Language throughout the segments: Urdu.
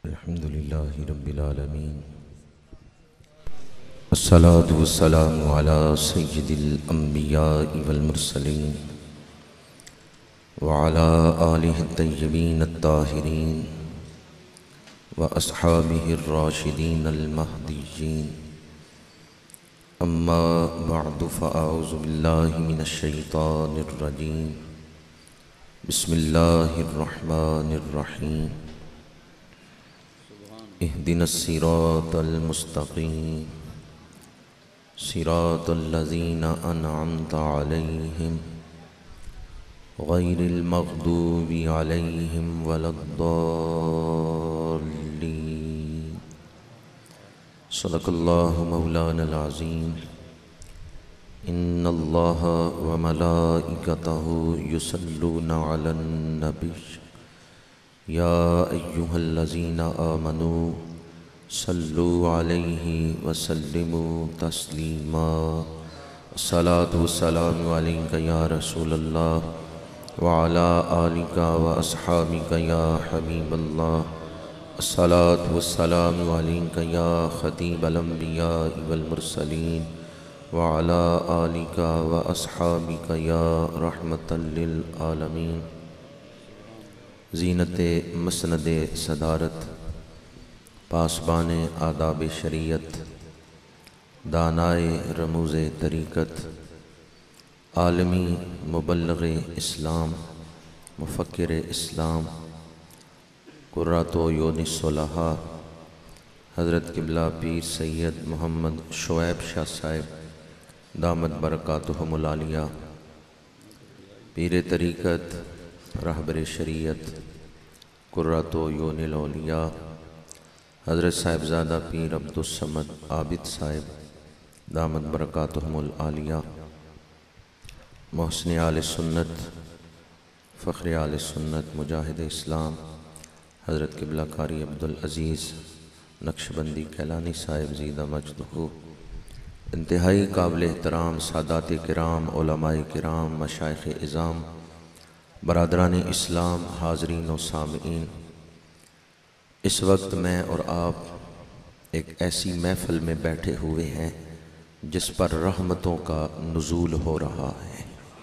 الحمد لله رب العالمين الصلاة والسلام على سيد الأنبياء والمرسلين وعلى آله الطيبين الطاهرين وأصحابه الراشدين المهديين أما بعد فأعوذ بالله من الشيطان الرجيم بسم الله الرحمن الرحيم اهدنا الصراط المستقيم صراط الذين أنعمت عليهم غير المغضوب عليهم ولا الضالين صدق الله مولانا العظيم إن الله وملائكته يصلون على النبي يا أيها الذين آمنوا صلوا عليه وسلموا تسليما الصلاة والسلام عليك يا رسول الله وعلى آلك وأصحابك يا حبيب الله الصلاة والسلام عليك يا خطيب الأنبياء والمرسلين وعلى آلك وأصحابك يا رحمة للعالمين زینت مسند صدارت پاسبان آداب شریعت دانائے رموز طریقت عالمی مبلغ اسلام مفکر اسلام قرۃ عیون الصلحاء حضرت قبلہ پیر سید محمد شعیب شاہ صاحب دامت برکاتہم العالیہ پیر طریقت رہبر شریعت قرۃ عیون الاولیاء حضرت صاحبزادہ پیر عبدالصمد عابد صاحب دامت برکاتہم العالیہ محسن آل سنت فخر آل سنت مجاہد اسلام حضرت قبلہ قاری عبدالعزیز نقشبندی کیلانی صاحب زیدہ مجدہ انتہائی قابل احترام سادات کرام علماء کرام مشائخ اعظام برادران اسلام حاضرین و سامعین، اس وقت میں اور آپ ایک ایسی محفل میں بیٹھے ہوئے ہیں جس پر رحمتوں کا نزول ہو رہا ہے۔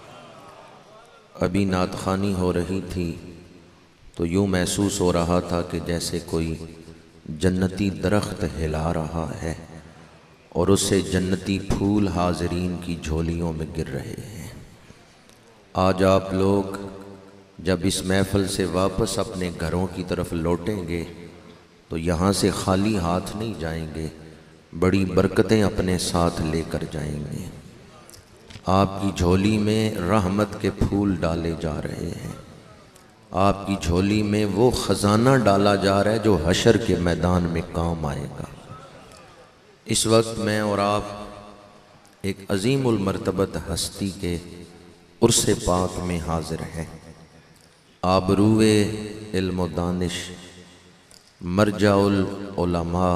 ابھی نعت خوانی ہو رہی تھی تو یوں محسوس ہو رہا تھا کہ جیسے کوئی جنتی درخت ہلا رہا ہے اور اس سے جنتی پھول حاضرین کی جھولیوں میں گر رہے ہیں۔ آج آپ لوگ جب اس محفل سے واپس اپنے گھروں کی طرف لوٹیں گے تو یہاں سے خالی ہاتھ نہیں جائیں گے، بڑی برکتیں اپنے ساتھ لے کر جائیں گے۔ آپ کی جھولی میں رحمت کے پھول ڈالے جا رہے ہیں، آپ کی جھولی میں وہ خزانہ ڈالا جا رہا ہے جو حشر کے میدان میں کام آئے گا۔ اس وقت میں اور آپ ایک عظیم المرتبت ہستی کے عرص پاک میں حاضر ہیں۔ آبروئے علم و دانش، مرجع العلماء،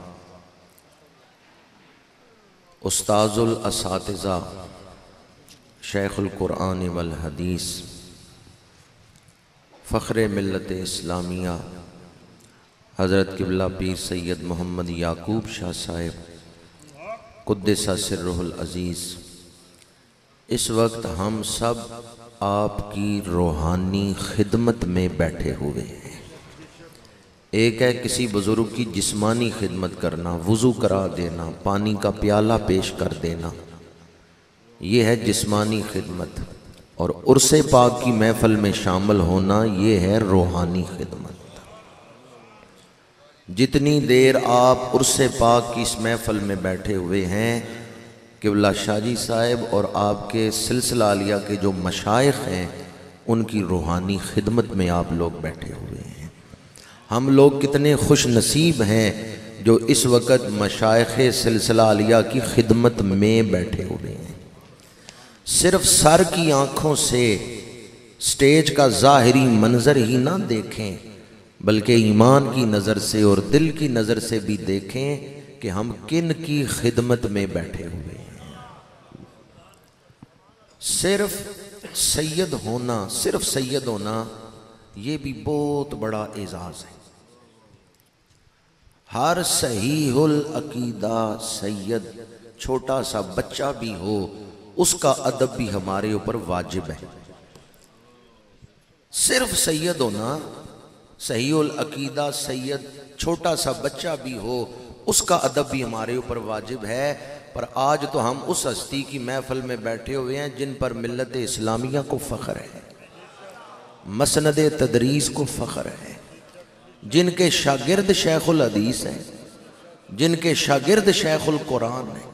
استاذ الاساتذہ، شیخ القرآن والحدیث، فخر ملت اسلامیہ حضرت قبلہ پیر سید محمد یعقوب شاہ صاحب قدس سرہ العزیز، اس وقت ہم سب آپ کی روحانی خدمت میں بیٹھے ہوئے ہیں۔ ایک ہے کسی بزرگ کی جسمانی خدمت کرنا، وضو کرا دینا، پانی کا پیالہ پیش کر دینا، یہ ہے جسمانی خدمت، اور عرص پاک کی محفل میں شامل ہونا یہ ہے روحانی خدمت۔ جتنی دیر آپ عرص پاک کی اس محفل میں بیٹھے ہوئے ہیں، قبلہ شاہ جی صاحب اور آپ کے سلسلہ عالیہ کے جو مشائخ ہیں ان کی روحانی خدمت میں آپ لوگ بیٹھے ہوئے ہیں۔ ہم لوگ کتنے خوش نصیب ہیں جو اس وقت مشائخ سلسلہ عالیہ کی خدمت میں بیٹھے ہوئے ہیں۔ صرف سر کی آنکھوں سے سٹیج کا ظاہری منظر ہی نہ دیکھیں، بلکہ ایمان کی نظر سے اور دل کی نظر سے بھی دیکھیں کہ ہم کن کی خدمت میں بیٹھے ہوئے ہیں۔ صرف سید ہونا یہ بھی بہت بڑا اعزاز ہے۔ ہر صحیح العقیدہ سید چھوٹا سا بچہ بھی ہو اس کا ادب بھی ہمارے اوپر واجب ہے. صرف سید ہونا، صحیح العقیدہ سید چھوٹا سا بچہ بھی ہو اس کا ادب بھی ہمارے اوپر واجب ہے. پر آج تو ہم اس ہستی کی محفل میں بیٹھے ہوئے ہیں جن پر ملت اسلامیہ کو فخر ہے، مسند تدریس کو فخر ہے، جن کے شاگرد شیخ الحدیث ہیں، جن کے شاگرد شیخ القرآن ہیں،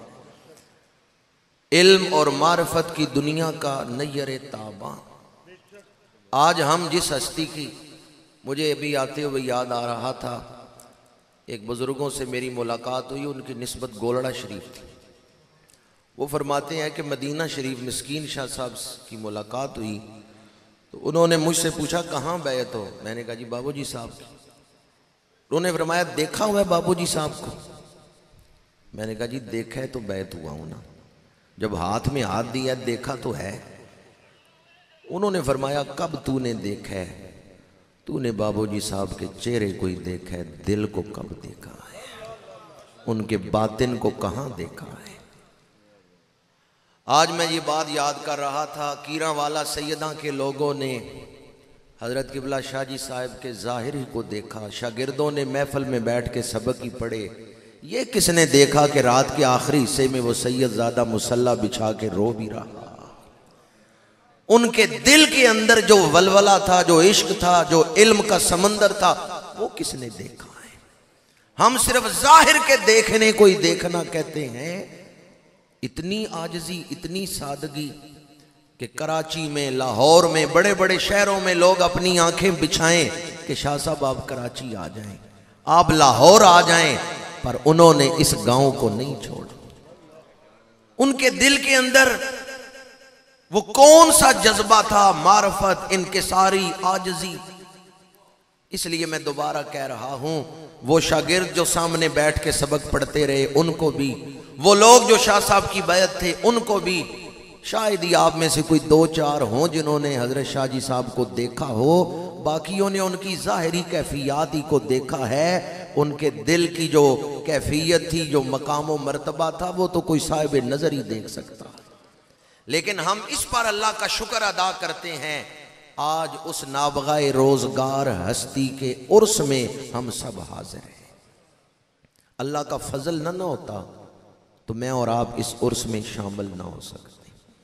علم اور معرفت کی دنیا کا نیر تاباں. آج ہم جس ہستی کی، مجھے ابھی آتے ہوئے یاد آ رہا تھا، ایک بزرگوں سے میری ملاقات ہوئی، ان کی نسبت گولڑا شریف تھی. وہ فرماتے ہیں کہ مدینہ شریف مسکین شاہ صاحب کی ملاقات ہوئی تو انہوں نے مجھ سے پوچھا کہاں بیعت ہو؟ میں نے کہا جی بابو جی صاحب کی. انہوں نے فرمایا دیکھا ہوا ہے بابو جی صاحب کو؟ میں نے کہا جی دیکھا ہے تو بیعت ہوا ہوں نا، جب ہاتھ میں ہاتھ دیا دیکھا تو ہے. انہوں نے فرمایا کب تو نے دیکھا ہے؟ تو نے بابو جی صاحب کے چہرے کو ہی دیکھا ہے، دل کو کب دیکھا ہے؟ ان کے باطن کو کہاں دیکھا ہے؟ آج میں یہ بات یاد کر رہا تھا، کیراں والا سیداں کے لوگوں نے حضرت قبلہ شاہ جی صاحب کے ظاہر ہی کو دیکھا، شاگردوں نے محفل میں بیٹھ کے سبق ہی پڑھے. یہ کس نے دیکھا کہ رات کے آخری حصے میں وہ سید زادہ مصلی بچھا کے رو بھی رہا؟ ان کے دل کے اندر جو ولولہ تھا، جو عشق تھا، جو علم کا سمندر تھا، وہ کس نے دیکھا ہے؟ ہم صرف ظاہر کے دیکھنے کو ہی دیکھنا کہتے ہیں. اتنی عاجزی، اتنی سادگی کہ کراچی میں، لاہور میں، بڑے بڑے شہروں میں لوگ اپنی آنکھیں بچھائیں کہ شاہ صاحب آپ کراچی آ جائیں، آپ لاہور آ جائیں، پر انہوں نے اس گاؤں کو نہیں چھوڑا. ان کے دل کے اندر وہ کون سا جذبہ تھا؟ معرفت، انکساری، عاجزی. اس لیے میں دوبارہ کہہ رہا ہوں، وہ شاگرد جو سامنے بیٹھ کے سبق پڑھتے رہے ان کو بھی، وہ لوگ جو شاہ صاحب کی بیعت تھے ان کو بھی، شاید ہی آپ میں سے کوئی دو چار ہوں جنہوں نے حضرت شاہ جی صاحب کو دیکھا ہو، باقیوں نے ان کی ظاہری کیفیات ہی کو دیکھا ہے. ان کے دل کی جو کیفیت تھی، جو مقام و مرتبہ تھا، وہ تو کوئی صاحب نظر ہی دیکھ سکتا. لیکن ہم اس پر اللہ کا شکر ادا کرتے ہیں، آج اس نابغہ روزگار ہستی کے عرس میں ہم سب حاضر ہیں. اللہ کا فضل نہ ہوتا تو میں اور آپ اس عرس میں شامل نہ ہو سکتے.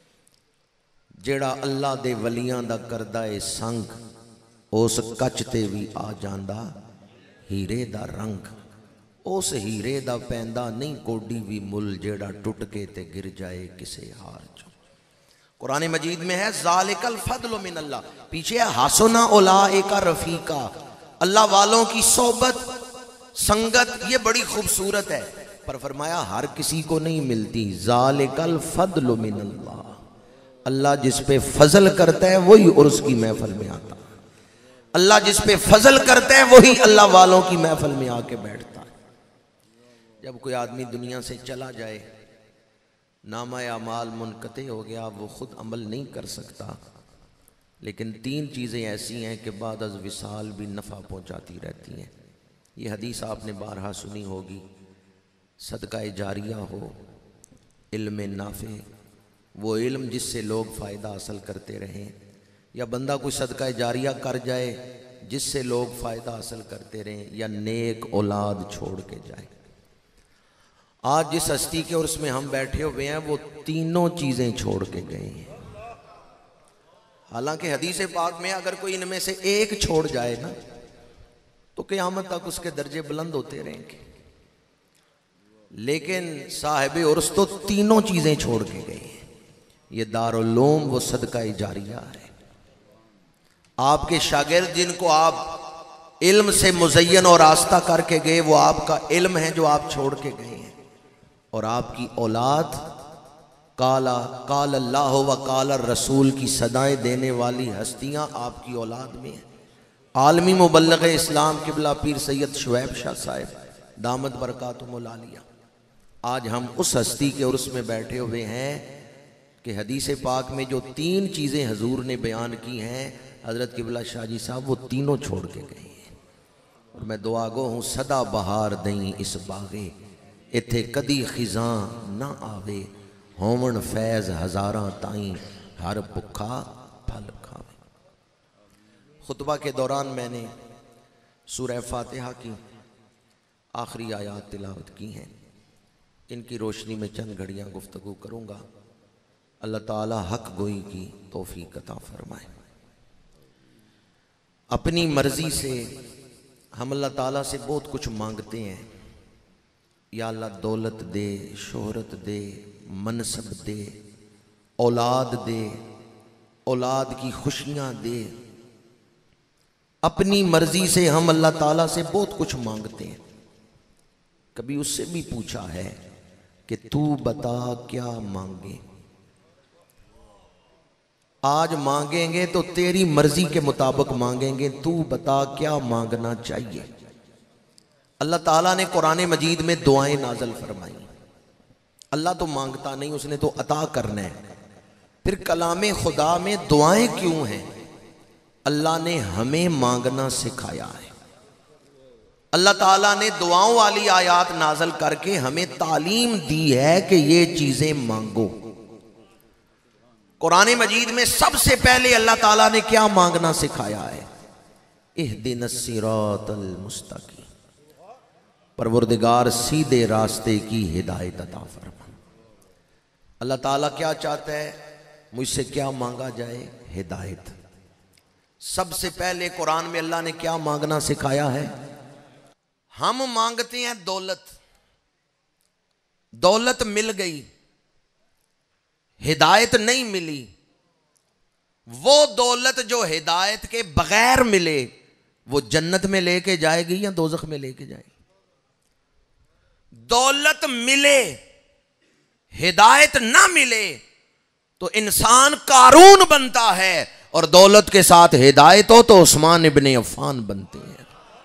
جیڑا اللہ دے ولیاں دا کردہ سنگ، اس کچ تے بھی آ جاندہ ہیرے دا رنگ. اس ہیرے دا پیندا نہیں کوڈی بھی مل، جیڑا ٹوٹ کے تے گر جائے کسے ہار جو. قرآن مجید میں ہے ذالک الفضل من اللہ، پیچھے ہے حسن اولئک رفیقا. اللہ والوں کی صحبت، سنگت یہ بڑی خوبصورت ہے، پر فرمایا ہر کسی کو نہیں ملتی. ذالک الفضل من اللہ، اللہ جس پہ فضل کرتا ہے وہی عرس کی محفل میں آتا ہے. اللہ جس پہ فضل کرتا ہے وہی اللہ والوں کی محفل میں آ کے بیٹھتا ہے. جب کوئی آدمی دنیا سے چلا جائے، نامہ اعمال منقطع ہو گیا، وہ خود عمل نہیں کر سکتا، لیکن تین چیزیں ایسی ہیں کہ بعد از وصال بھی نفع پہنچاتی رہتی ہیں. یہ حدیث آپ نے بارہا سنی ہوگی. صدقہ جاریہ ہو، علم نافع، وہ علم جس سے لوگ فائدہ حاصل کرتے رہیں، یا بندہ کوئی صدقہ جاریہ کر جائے جس سے لوگ فائدہ حاصل کرتے رہیں، یا نیک اولاد چھوڑ کے جائے. آج جس ہستی کے عرس میں ہم بیٹھے ہوئے ہیں وہ تینوں چیزیں چھوڑ کے گئے ہیں. حالانکہ حدیث پاک میں اگر کوئی ان میں سے ایک چھوڑ جائے نا تو قیامت تک اس کے درجے بلند ہوتے رہیں گے، لیکن صاحب عرس تو تینوں چیزیں چھوڑ کے گئے ہیں. یہ دارالعلوم وہ صدقہ جاریہ ہے. آپ کے شاگرد جن کو آپ علم سے مزین اور آستہ کر کے گئے، وہ آپ کا علم ہے جو آپ چھوڑ کے گئے ہیں. اور آپ کی اولاد قال اللہ و قال الرسول کی صدائیں دینے والی ہستیاں آپ کی اولاد میں ہیں. عالمی مبلغ اسلام قبلہ پیر سید شعیب شاہ صاحب دامت برکاتہم العالیہ. آج ہم اس ہستی کے عرس میں بیٹھے ہوئے ہیں کہ حدیث پاک میں جو تین چیزیں حضور نے بیان کی ہیں، حضرت قبلہ شاہ جی صاحب وہ تینوں چھوڑ کے گئے ہیں. اور میں دعا گو ہوں صدا بہار دیں اس باغے اتھے کدی خزاں نہ آوے ہومن فیض ہزاراں تائیں ہر بکھا پھل کھاوے۔ خطبہ کے دوران میں نے سورہ فاتحہ کی آخری آیات تلاوت کی ہیں، ان کی روشنی میں چند گھڑیاں گفتگو کروں گا۔ اللہ تعالی حق گوئی کی توفیق عطا فرمائے۔ اپنی مرضی سے ہم اللہ تعالیٰ سے بہت کچھ مانگتے ہیں، یا اللہ دولت دے، شہرت دے، منصب دے، اولاد دے، اولاد کی خوشیاں دے۔ اپنی مرضی سے ہم اللہ تعالیٰ سے بہت کچھ مانگتے ہیں۔ کبھی اس سے بھی پوچھا ہے کہ تو بتا کیا مانگے؟ آج مانگیں گے تو تیری مرضی کے مطابق مانگیں گے، تو بتا کیا مانگنا چاہیے۔ اللہ تعالیٰ نے قرآن مجید میں دعائیں نازل فرمائی۔ اللہ تو مانگتا نہیں، اس نے تو عطا کرنا ہے۔ پھر کلام خدا میں دعائیں کیوں ہیں؟ اللہ نے ہمیں مانگنا سکھایا ہے۔ اللہ تعالیٰ نے دعاؤں والی آیات نازل کر کے ہمیں تعلیم دی ہے کہ یہ چیزیں مانگو۔ قرآن مجید میں سب سے پہلے اللہ تعالیٰ نے کیا مانگنا سکھایا ہے؟ اہدنا الصراط المستقیم، پروردگار سیدھے راستے کی ہدایت عطا فرما۔ اللہ تعالیٰ کیا چاہتا ہے؟ مجھ سے کیا مانگا جائے؟ ہدایت۔ سب سے پہلے قرآن میں اللہ نے کیا مانگنا سکھایا ہے؟ ہم مانگتے ہیں دولت، دولت مل گئی، ہدایت نہیں ملی۔ وہ دولت جو ہدایت کے بغیر ملے وہ جنت میں لے کے جائے گی یا دوزخ میں لے کے جائے گی؟ دولت ملے ہدایت نہ ملے تو انسان قارون بنتا ہے، اور دولت کے ساتھ ہدایت ہو تو عثمان ابن عفان بنتے ہیں۔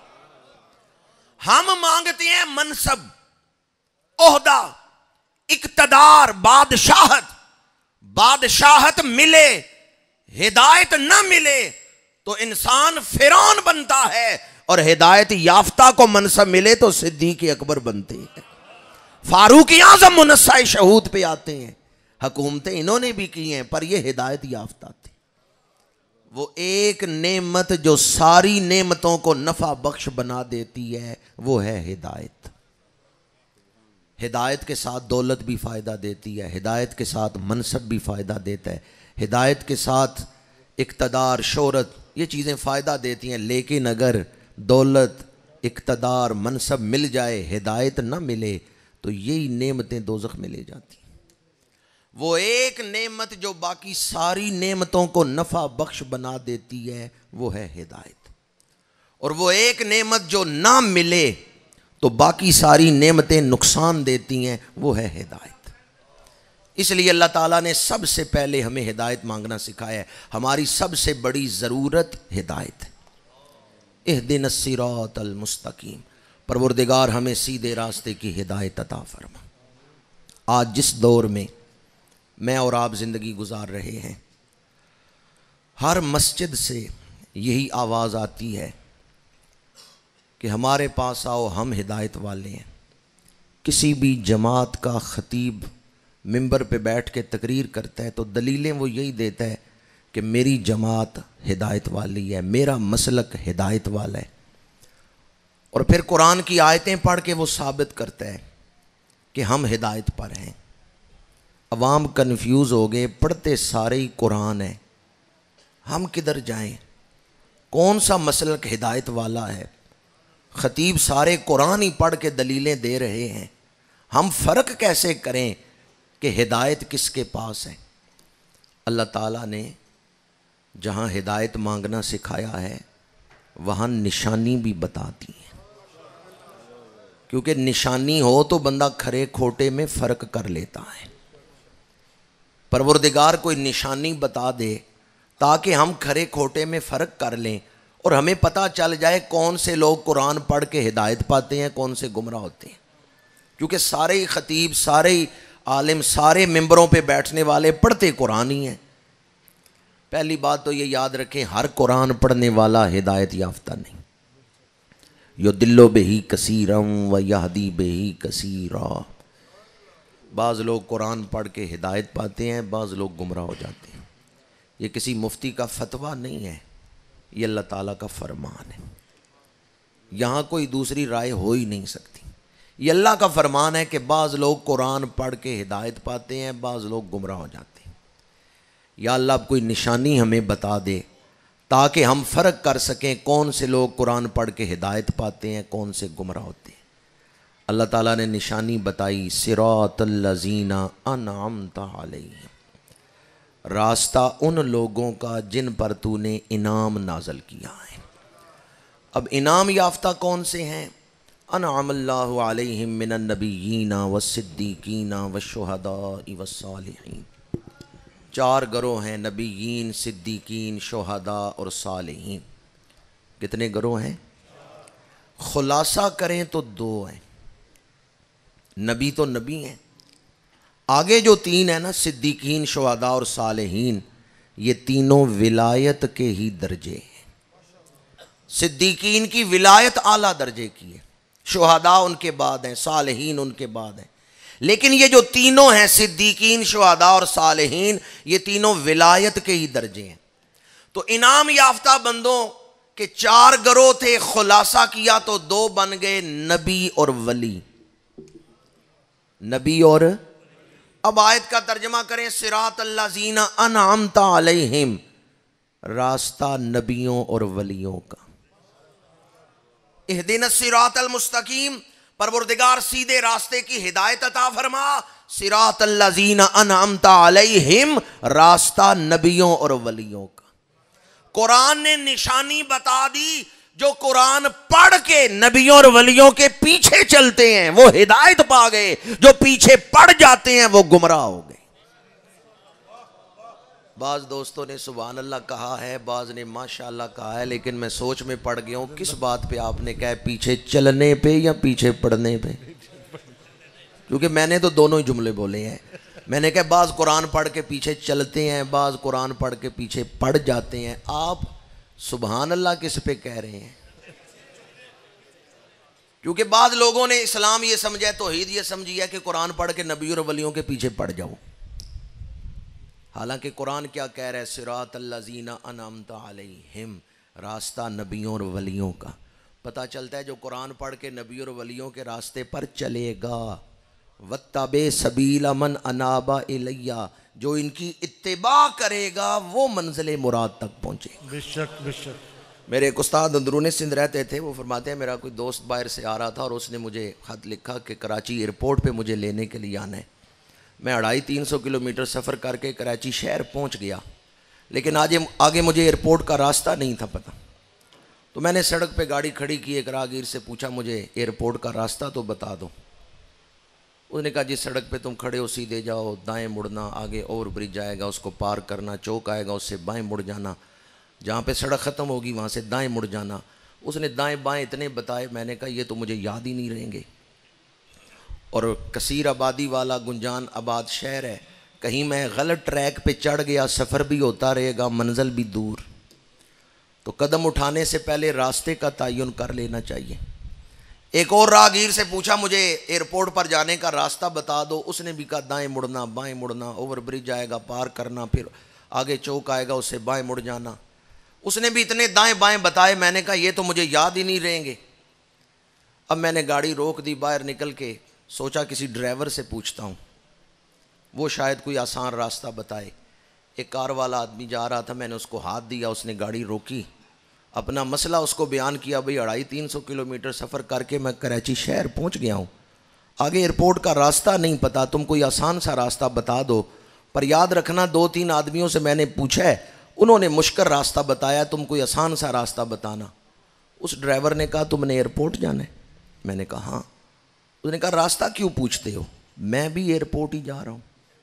ہم مانگتے ہیں منصب، عہدہ، اقتدار، بادشاہت۔ بادشاہت ملے ہدایت نہ ملے تو انسان فرعون بنتا ہے، اور ہدایت یافتہ کو منصب ملے تو صدیق اکبر بنتے ہیں، فاروق اعظم منصہ شہود پہ آتے ہیں۔ حکومتیں انہوں نے بھی کی ہیں پر یہ ہدایت یافتہ تھی۔ وہ ایک نعمت جو ساری نعمتوں کو نفع بخش بنا دیتی ہے وہ ہے ہدایت۔ ہدایت کے ساتھ دولت بھی فائدہ دیتی ہے، ہدایت کے ساتھ منصب بھی فائدہ دیتا ہے، ہدایت کے ساتھ اقتدار، شہرت، یہ چیزیں فائدہ دیتی ہیں۔ لیکن اگر دولت، اقتدار، منصب مل جائے، ہدایت نہ ملے تو یہی نعمتیں دوزخ میں لے جاتی ہیں۔ وہ ایک نعمت جو باقی ساری نعمتوں کو نفع بخش بنا دیتی ہے وہ ہے ہدایت، اور وہ ایک نعمت جو نہ ملے تو باقی ساری نعمتیں نقصان دیتی ہیں، وہ ہے ہدایت۔ اس لیے اللہ تعالیٰ نے سب سے پہلے ہمیں ہدایت مانگنا سکھایا ہے۔ ہماری سب سے بڑی ضرورت ہدایت ہے۔ اہدنا الصراط المستقیم، پروردگار ہمیں سیدھے راستے کی ہدایت عطا فرما۔ آج جس دور میں میں اور آپ زندگی گزار رہے ہیں، ہر مسجد سے یہی آواز آتی ہے کہ ہمارے پاس آؤ، ہم ہدایت والے ہیں۔ کسی بھی جماعت کا خطیب ممبر پہ بیٹھ کے تقریر کرتا ہے تو دلیلیں وہ یہی دیتا ہے کہ میری جماعت ہدایت والی ہے، میرا مسلک ہدایت والا ہے، اور پھر قرآن کی آیتیں پڑھ کے وہ ثابت کرتا ہے کہ ہم ہدایت پر ہیں۔ عوام کنفیوز ہو گئے، پڑھتے سارے ہی قرآن ہے، ہم کدھر جائیں؟ کون سا مسلک ہدایت والا ہے؟ خطیب سارے قرآن ہی پڑھ کے دلیلیں دے رہے ہیں، ہم فرق کیسے کریں کہ ہدایت کس کے پاس ہے؟ اللہ تعالیٰ نے جہاں ہدایت مانگنا سکھایا ہے وہاں نشانی بھی بتا دی ہے، کیونکہ نشانی ہو تو بندہ کھرے کھوٹے میں فرق کر لیتا ہے۔ پروردگار کوئی نشانی بتا دے تاکہ ہم کھرے کھوٹے میں فرق کر لیں، اور ہمیں پتہ چل جائے کون سے لوگ قرآن پڑھ کے ہدایت پاتے ہیں، کون سے گمراہ ہوتے ہیں۔ کیونکہ سارے ہی خطیب، سارے ہی عالم، سارے ممبروں پہ بیٹھنے والے پڑھتے قرآن ہی ہیں۔ پہلی بات تو یہ یاد رکھیں، ہر قرآن پڑھنے والا ہدایت یافتہ نہیں۔ یضل بہ کثیرا ویہدی بہ کثیرا۔ بعض لوگ قرآن پڑھ کے ہدایت پاتے ہیں، بعض لوگ گمراہ ہو جاتے ہیں۔ یہ کسی مفتی کا فتویٰ نہیں ہے، یہ اللہ تعالیٰ کا فرمان ہے، یہاں کوئی دوسری رائے ہو ہی نہیں سکتی۔ یہ اللہ کا فرمان ہے کہ بعض لوگ قرآن پڑھ کے ہدایت پاتے ہیں، بعض لوگ گمراہ ہو جاتے ہیں۔ یا اللہ اب کوئی نشانی ہمیں بتا دے تاکہ ہم فرق کر سکیں کون سے لوگ قرآن پڑھ کے ہدایت پاتے ہیں، کون سے گمراہ ہوتے ہیں۔ اللہ تعالیٰ نے نشانی بتائی، صراط الذین انعمت علیہم، راستہ ان لوگوں کا جن پر تو نے انعام نازل کیا ہے۔ اب انعام یافتہ کون سے ہیں؟ انعم اللہ علیہم من النبیین والصدیقین والشہداء والصالحین۔ چار گروہ ہیں، نبیین، صدیقین، شہداء اور صالحین۔ کتنے گروہ ہیں؟ خلاصہ کریں تو دو ہیں۔ نبی تو نبی ہیں، آگے جو تین ہیں نا، صدیقین، شہداء اور صالحین، یہ تینوں ولایت کے ہی درجے ہیں۔ صدیقین کی ولایت اعلیٰ درجے کی ہے، شہداء ان کے بعد ہیں، صالحین ان کے بعد ہیں، لیکن یہ جو تینوں ہیں صدیقین، شہداء اور صالحین، یہ تینوں ولایت کے ہی درجے ہیں۔ تو انعام یافتہ بندوں کے چار گروہ تھے، خلاصہ کیا تو دو بن گئے، نبی اور ولی۔ نبی اور، اب آیت کا ترجمہ کریں، صراط الذین انعمت علیہم، راستہ نبیوں اور ولیوں کا۔ اہدنا الصراط المستقیم، پروردگار سیدھے راستے کی ہدایت عطا فرما۔ صراط الذین انعمت علیہم، راستہ نبیوں اور ولیوں کا۔ قرآن نے نشانی بتا دی، جو قرآن پڑھ کے نبیوں اور ولیوں کے پیچھے چلتے ہیں وہ ہدایت پا گئے، جو پیچھے پڑ جاتے ہیں وہ گمراہ ہو گئے۔ بعض دوستوں نے سبحان اللہ کہا ہے، بعض نے ماشاءاللہ کہا ہے، لیکن میں سوچ میں پڑ گیا ہوں کس بات پہ آپ نے کہا ہے، پیچھے چلنے پہ یا پیچھے پڑھنے پہ؟ کیونکہ میں نے تو دونوں ہی جملے بولے ہیں۔ میں نے کہا بعض قرآن پڑھ کے پیچھے چلتے ہیں، بعض قرآن پڑھ کے پیچھے پڑ جاتے ہیں۔ آپ سبحان اللہ کس پہ کہہ رہے ہیں؟ کیونکہ بعض لوگوں نے اسلام یہ سمجھا ہے، توحید یہ سمجھی ہے کہ قرآن پڑھ کے نبی اور ولیوں کے پیچھے پڑ جاؤ، حالانکہ قرآن کیا کہہ رہا ہے؟ صراط الذین انعمت علیہم، راستہ نبیوں اور ولیوں کا۔ پتہ چلتا ہے جو قرآن پڑھ کے نبی اور ولیوں کے راستے پر چلے گا، واتبع سبیل من اناب الی، جو ان کی اتباع کرے گا وہ منزل مراد تک پہنچے گا۔ بے شک بے شک۔ میرے ایک استاد اندرون سندھ رہتے تھے، وہ فرماتے ہیں میرا کوئی دوست باہر سے آ رہا تھا اور اس نے مجھے خط لکھا کہ کراچی ایئرپورٹ پہ مجھے لینے کے لیے آنا ہے۔ میں 250-300 کلومیٹر سفر کر کے کراچی شہر پہنچ گیا، لیکن آگے مجھے ایئرپورٹ کا راستہ نہیں تھا پتہ۔ تو میں نے سڑک پہ گاڑی کھڑی کی، ایک راہگیر سے پوچھا مجھے ایئرپورٹ کا راستہ تو بتا دو۔ اس نے کہا جس سڑک پہ تم کھڑے ہو سیدھے جاؤ، دائیں مڑنا، آگے اوور برج آئے گا اس کو پار کرنا، چوک آئے گا اس سے بائیں مڑ جانا، جہاں پہ سڑک ختم ہوگی وہاں سے دائیں مڑ جانا۔ اس نے دائیں بائیں اتنے بتائے، میں نے کہا یہ تو مجھے یاد ہی نہیں رہیں گے، اور کثیر آبادی والا گنجان آباد شہر ہے، کہیں میں غلط ٹریک پہ چڑھ گیا، سفر بھی ہوتا رہے گا، منزل بھی دور۔ تو قدم اٹھانے سے پہلے راستے کا تعین کر لینا چاہیے۔ ایک اور راہگیر سے پوچھا مجھے ایئرپورٹ پر جانے کا راستہ بتا دو، اس نے بھی کہا دائیں مڑنا، بائیں مڑنا، اوور برج آئے گا پار کرنا، پھر آگے چوک آئے گا اس سے بائیں مڑ جانا۔ اس نے بھی اتنے دائیں بائیں بتائے، میں نے کہا یہ تو مجھے یاد ہی نہیں رہیں گے۔ اب میں نے گاڑی روک دی، باہر نکل کے سوچا کسی ڈرائیور سے پوچھتا ہوں، وہ شاید کوئی آسان راستہ بتائے۔ ایک کار والا آدمی جا رہا تھا، میں نے اس کو ہاتھ دیا، اس نے گاڑی روکی، اپنا مسئلہ اس کو بیان کیا، بھئی 250-300 کلومیٹر سفر کر کے میں کراچی شہر پہنچ گیا ہوں، آگے ایئرپورٹ کا راستہ نہیں پتا، تم کوئی آسان سا راستہ بتا دو۔ پر یاد رکھنا 2-3 آدمیوں سے میں نے پوچھا ہے، انہوں نے مشکل راستہ بتایا، تم کوئی آسان سا راستہ بتانا۔ اس ڈرائیور نے کہا تم نے ایئرپورٹ جانا ہے؟ میں نے کہا ہاں۔ اس نے کہا راستہ کیوں پوچھتے ہو، میں بھی ایئرپورٹ ہی جا رہا ہوں،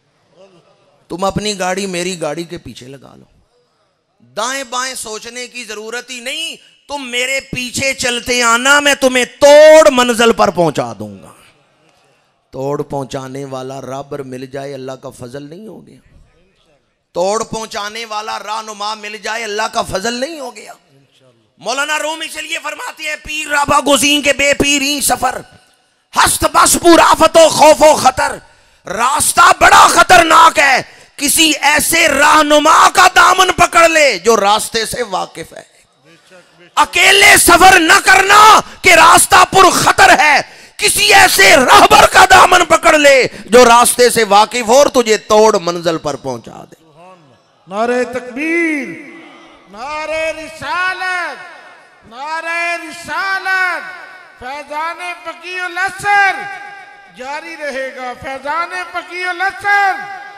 تم اپنی گاڑی میری گاڑی کے پیچھے لگا لو، دائیں بائیں سوچنے کی ضرورت ہی نہیں، تم میرے پیچھے چلتے آنا، میں تمہیں توڑ منزل پر پہنچا دوں گا۔ توڑ پہنچانے والا رابر مل جائے اللہ کا فضل نہیں ہو گیا؟ توڑ پہنچانے والا رہنما مل جائے اللہ کا فضل نہیں ہو گیا؟ مولانا روم اس لیے فرماتے ہیں پیر رابع گزین کے بے پیری سفر ہست بس پور آفت و خوف و خطر. راستہ بڑا خطرناک ہے, کسی ایسے رہنما کا دامن پکڑ لے جو راستے سے واقف ہے. اکیلے سفر نہ کرنا کہ راستہ پر خطر ہے, کسی ایسے راہبر کا دامن پکڑ لے جو راستے سے واقف ہو اور تجھے توڑ منزل پر پہنچا دے. نعرہ تکبیر, نعرہ رسالت, نعرہ رسالت. فیضان فقی الاسر جاری رہے گا, فیضان فقی الاسر.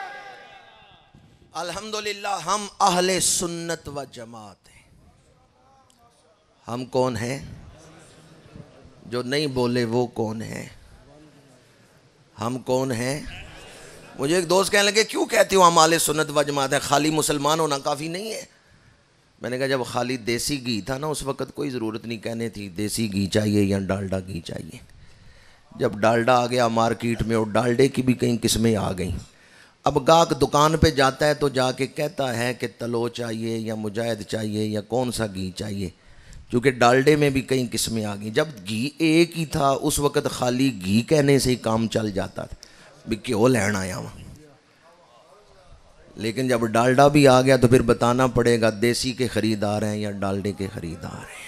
الحمدللہ ہم اہل سنت و جماعت ہیں. ہم کون ہیں؟ جو نہیں بولے وہ کون ہیں؟ ہم کون ہیں؟ مجھے ایک دوست کہنے لگے کیوں کہتی ہوں ہم اہل سنت و جماعت ہیں, خالی مسلمان ہونا کافی نہیں ہے؟ میں نے کہا جب خالی دیسی گھی تھا نا اس وقت کوئی ضرورت نہیں کہنے تھی دیسی گھی چاہیے یا ڈالڈا گھی چاہیے. جب ڈالڈا آ گیا مارکیٹ میں اور ڈالڈے کی بھی کئی قسمیں آ گئیں. اب گاہک دکان پہ جاتا ہے تو جا کے کہتا ہے کہ تلو چاہیے یا مجاہد چاہیے یا کون سا گھی چاہیے, کیونکہ ڈالڈے میں بھی کئی قسمیں آ گئیں. جب گھی ایک ہی تھا اس وقت خالی گھی کہنے سے ہی کام چل جاتا تھا, بھی کیوں لینا آیا وہاں. لیکن جب ڈالڈا بھی آ گیا تو پھر بتانا پڑے گا دیسی کے خریدار ہیں یا ڈالڈے کے خریدار ہیں.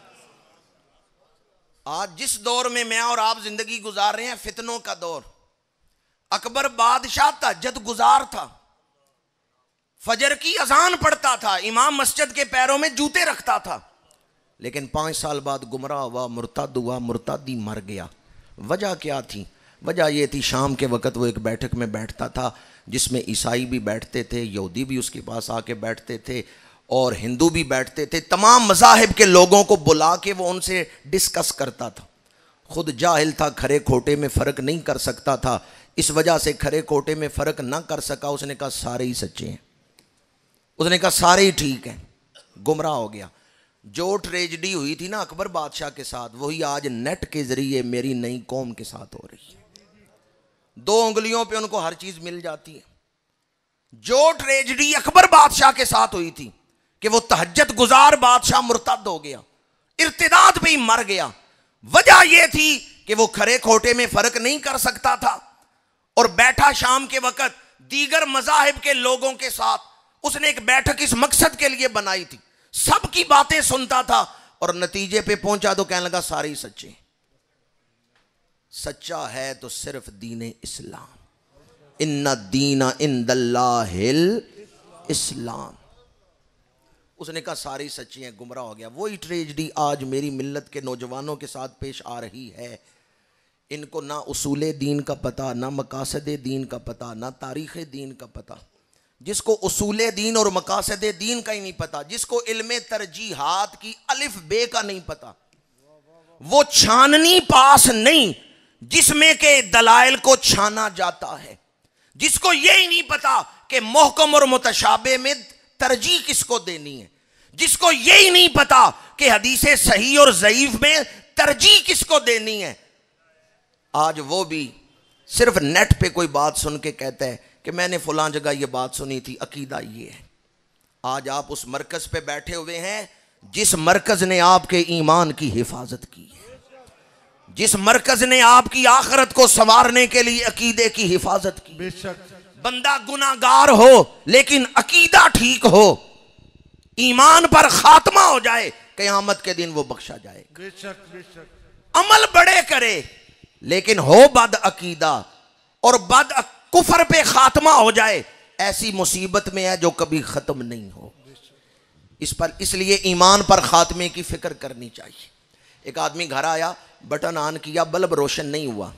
آج جس دور میں اور آپ زندگی گزار رہے ہیں فتنوں کا دور. اکبر بادشاہ تہجد گزار تھا, فجر کی اذان پڑھتا تھا, امام مسجد کے پیروں میں جوتے رکھتا تھا, لیکن 5 سال بعد گمراہ ہوا, مرتد ہوا, مرتدی مر گیا. وجہ کیا تھی؟ وجہ یہ تھی شام کے وقت وہ ایک بیٹھک میں بیٹھتا تھا جس میں عیسائی بھی بیٹھتے تھے, یہودی بھی اس کے پاس آ کے بیٹھتے تھے اور ہندو بھی بیٹھتے تھے. تمام مذاہب کے لوگوں کو بلا کے وہ ان سے ڈسکس کرتا تھا. خود جاہل تھا, کھرے کھوٹے میں فرق نہیں کر سکتا تھا, اس وجہ سے کھرے کھوٹے میں فرق نہ کر سکا. اس نے کہا سارے ہی سچے ہیں, اس نے کہا سارے ہی ٹھیک ہیں. گمراہ ہو گیا. جو ٹریجڈی ہوئی تھی نا اکبر بادشاہ کے ساتھ وہی آج نیٹ کے ذریعے میری نئی قوم کے ساتھ ہو رہی ہے. 2 انگلیوں پہ ان کو ہر چیز مل جاتی ہے. جو ٹریجڈی اکبر بادشاہ کے ساتھ ہوئی تھی کہ وہ تہجد گزار بادشاہ مرتد ہو گیا, ارتداد پہ ہی مر گیا. وجہ یہ تھی کہ وہ کھرے کھوٹے میں فرق نہیں کر سکتا تھا اور بیٹھا شام کے وقت دیگر مذاہب کے لوگوں کے ساتھ. اس نے ایک بیٹھک اس مقصد کے لیے بنائی تھی, سب کی باتیں سنتا تھا اور نتیجے پہ پہنچا تو کہنے لگا سارے ہی سچے ہیں. سچا ہے تو صرف دین اسلام, ان الدین عند اللہ الاسلام. اس نے کہا ساری سچی ہیں, گمراہ ہو گیا. وہی ٹریجڈی آج میری ملت کے نوجوانوں کے ساتھ پیش آ رہی ہے. ان کو نہ اصول دین کا پتہ, نہ مقاصد دین کا پتہ, نہ تاریخ دین کا پتہ. جس کو اصول دین اور مقاصد دین کا ہی نہیں پتہ, جس کو علم ترجیحات کی الف بے کا نہیں پتہ, وہ چھاننی پاس نہیں جس میں کہ دلائل کو چھانا جاتا ہے. جس کو یہی نہیں پتا کہ محکم اور متشابہ میں ترجیح کس کو دینی ہے. جس کو یہی نہیں پتا کہ حدیث صحیح اور ضعیف میں ترجیح کس کو دینی ہے. آج وہ بھی صرف نیٹ پہ کوئی بات سن کے کہتا ہے کہ میں نے فلاں جگہ یہ بات سنی تھی, عقیدہ یہ ہے. آج آپ اس مرکز پہ بیٹھے ہوئے ہیں جس مرکز نے آپ کے ایمان کی حفاظت کی ہے, جس مرکز نے آپ کی آخرت کو سنوارنے کے لیے عقیدے کی حفاظت کی. بندہ گناہگار ہو لیکن عقیدہ ٹھیک ہو, ایمان پر خاتمہ ہو جائے, قیامت کے دن وہ بخشا جائے گا. عمل بڑے کرے لیکن ہو بد عقیدہ اور بد کفر پہ خاتمہ ہو جائے, ایسی مصیبت میں ہے جو کبھی ختم نہیں ہو. اس لیے ایمان پر خاتمے کی فکر کرنی چاہیے. ایک آدمی گھر آیا, بٹن آن کیا, بلب روشن نہیں ہوا.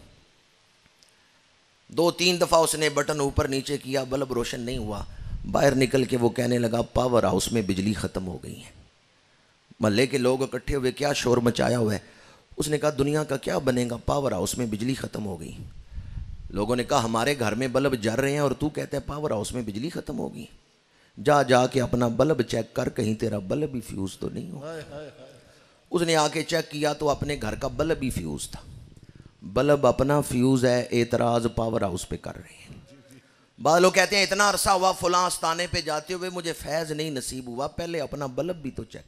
2-3 دفعہ اس نے بٹن اوپر نیچے کیا, بلب روشن نہیں ہوا. باہر نکل کے وہ کہنے لگا پاور ہاؤس میں بجلی ختم ہو گئی ہے. محلے کے لوگ اکٹھے ہوئے, کیا شور مچایا ہوا ہے؟ اس نے کہا دنیا کا کیا بنے گا, پاور ہاؤس میں بجلی ختم ہو گئی. لوگوں نے کہا ہمارے گھر میں بلب جل رہے ہیں اور تو کہتا ہے پاور ہاؤس میں بجلی ختم ہوگی. جا کے اپنا بلب چیک کر, کہیں تیرا بلب ہی فیوز تو نہیں ہو. اس نے آ کے چیک کیا تو اپنے گھر کا بلب ہی فیوز تھا. بلب اپنا فیوز ہے, اعتراض پاور ہاؤس پہ کر رہے ہیں. بعض لوگ کہتے ہیں اتنا عرصہ ہوا فلاں آستانے پہ جاتے ہوئے مجھے فیض نہیں نصیب ہوا, پہلے اپنا بلب بھی تو چیک کر لیں.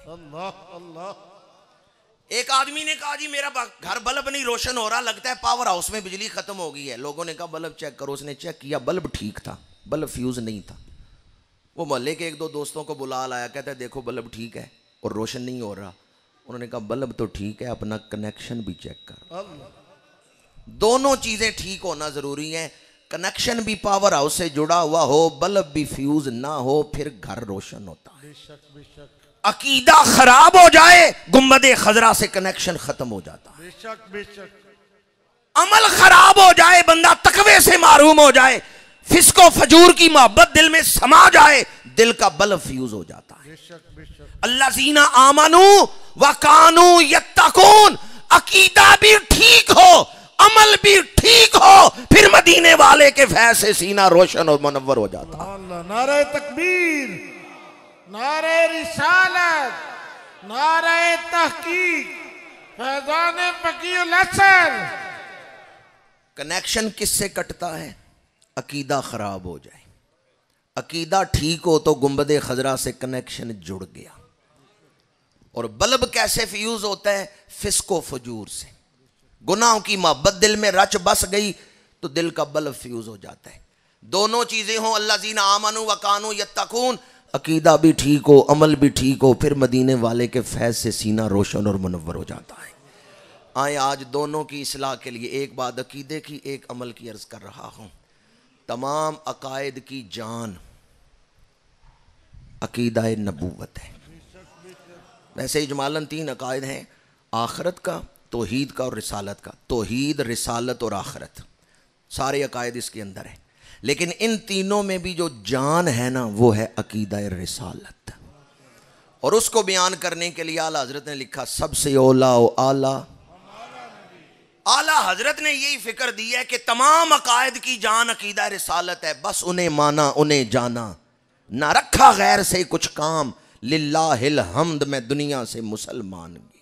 اللہ اللہ. ایک آدمی نے کہا جی میرا گھر بلب نہیں روشن ہو رہا، لگتا ہے پاور ہاؤس میں بجلی ختم ہو گئی ہے. لوگوں نے کہا بلب چیک کرو. اس نے چیک کیا، بلب ٹھیک تھا، بلب فیوز نہیں تھا. وہ محلے کے ایک دو دوستوں کو بلا لایا، کہتا ہے دیکھو بلب ٹھیک ہے اور روشن نہیں ہو رہا. انہوں نے کہا بلب تو ٹھیک ہے، اپنا کنیکشن بھی چیک کر. دونوں چیزیں ٹھیک ہونا ضروری ہیں. کنیکشن بھی پاور ہاؤس سے جڑا ہوا ہو، بلب بھی فیوز نہ ہو، پھر گھر روشن ہوتا ہے. بے شک بے شک عقیدہ خراب ہو جائے، گنبد خضرا سے کنیکشن ختم ہو جاتا ہے. بے شک بے شک. عمل خراب ہو جائے، بندہ تقوی سے محروم ہو جائے، فسق و فجور کی محبت دل میں سما جائے، دل کا بلب فیوز ہو جاتا ہے. بے شک بے شک. الذین آمنوا وکانوا یتقون. عقیدہ بھی ٹھیک ہو، عمل بھی ٹھیک ہو، پھر مدینے والے کے فیض سے سینہ روشن اور منور ہو جاتا ہے. اللہ. نعرہ تکبیر، نعرہ رسالت، نعرہ تحقیق، فیضان فقی الاثر. کنیکشن کس سے کٹتا ہے؟ عقیدہ خراب ہو جائے. عقیدہ ٹھیک ہو تو گنبد خضرا سے کنیکشن جڑ گیا. اور بلب کیسے فیوز ہوتا ہے؟ فسق و فجور سے. گناہوں کی محبت دل میں رچ بس گئی تو دل کا بلب فیوز ہو جاتا ہے. دونوں چیزیں ہوں، الذین آمنوا وکانوا یتقون. عقیدہ بھی ٹھیک ہو، عمل بھی ٹھیک ہو، پھر مدینے والے کے فیض سے سینہ روشن اور منور ہو جاتا ہے. آئیں آج دونوں کی اصلاح کے لیے ایک بات عقیدے کی، ایک عمل کی عرض کر رہا ہوں. تمام عقائد کی جان عقیدہ نبوت ہے. ویسے اجمالاً 3 عقائد ہیں: آخرت کا، توحید کا اور رسالت کا. توحید، رسالت اور آخرت، سارے عقائد اس کے اندر ہیں. لیکن ان تینوں میں بھی جو جان ہے نا، وہ ہے عقیدہ رسالت. اور اس کو بیان کرنے کے لیے اعلیٰ حضرت نے لکھا سب سے اولا و اعلیٰ. اعلیٰ حضرت نے یہی فکر دی ہے کہ تمام عقائد کی جان عقیدہ رسالت ہے. بس انہیں مانا، انہیں جانا، نہ رکھا غیر سے کچھ کام. للہ الحمد میں دنیا سے مسلمان گیا.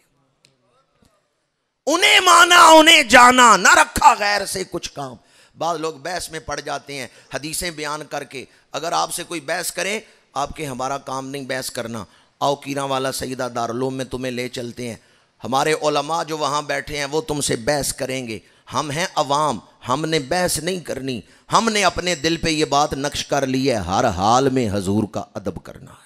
انہیں مانا، انہیں جانا، نہ رکھا غیر سے کچھ کام. بعض لوگ بحث میں پڑ جاتے ہیں حدیثیں بیان کر کے. اگر آپ سے کوئی بحث کرے، آپ کے ہمارا کام نہیں بحث کرنا، آؤ کیران والا سیدہ دارالعلوم میں تمہیں لے چلتے ہیں. ہمارے علماء جو وہاں بیٹھے ہیں وہ تم سے بحث کریں گے. ہم ہیں عوام، ہم نے بحث نہیں کرنی. ہم نے اپنے دل پہ یہ بات نقش کر لی ہے، ہر حال میں حضور کا ادب کرنا ہے.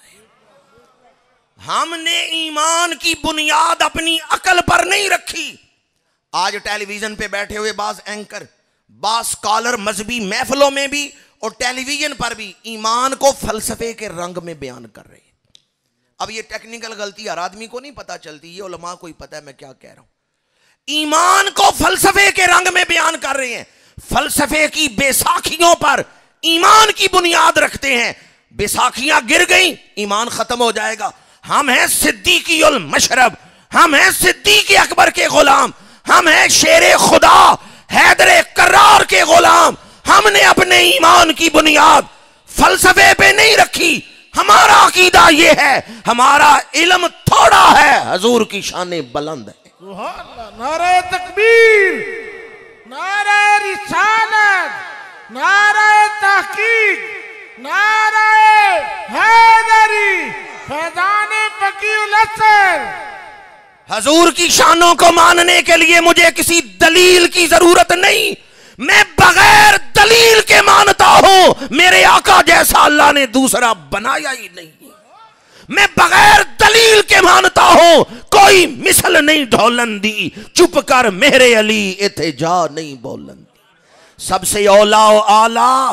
ہم نے ایمان کی بنیاد اپنی عقل پر نہیں رکھی. آج ٹیلی ویژن پہ بیٹھے ہوئے بعض اینکر، بعض اسکالر مذہبی محفلوں میں بھی اور ٹیلی ویژن پر بھی ایمان کو فلسفے کے رنگ میں بیان کر رہے ہیں. اب یہ ٹیکنیکل غلطی ہر آدمی کو نہیں پتا چلتی، یہ علماء کو ہی پتا ہے میں کیا کہہ رہا ہوں. ایمان کو فلسفے کے رنگ میں بیان کر رہے ہیں. فلسفے کی بیساکھیوں پر ایمان کی بنیاد رکھتے ہیں. بیساکھیاں گر گئیں، ایمان ختم ہو جائے گا. ہم ہیں صدیقی المشرب، ہم ہیں صدیق اکبر کے غلام، ہم ہیں شیر خدا حیدر کرار کے غلام. ہم نے اپنے ایمان کی بنیاد فلسفے پہ نہیں رکھی. ہمارا عقیدہ یہ ہے، ہمارا علم تھوڑا ہے، حضور کی شان بلند ہے. سبحان اللہ. نعرہ تکبیر، نعرہ رسالت، نعرہ تحقیق، نعرہ حیدری، فیضان فقی الاثر. حضور کی شانوں کو ماننے کے لیے مجھے کسی دلیل کی ضرورت نہیں. میں بغیر دلیل کے مانتا ہوں. میرے آقا جیسا اللہ نے دوسرا بنایا ہی نہیں. میں بغیر دلیل کے مانتا ہوں. کوئی مثل نہیں ڈھولن دی، چپ کر میرے علی اتجا نہیں بولن دی. سب سے اولا و اعلیٰ.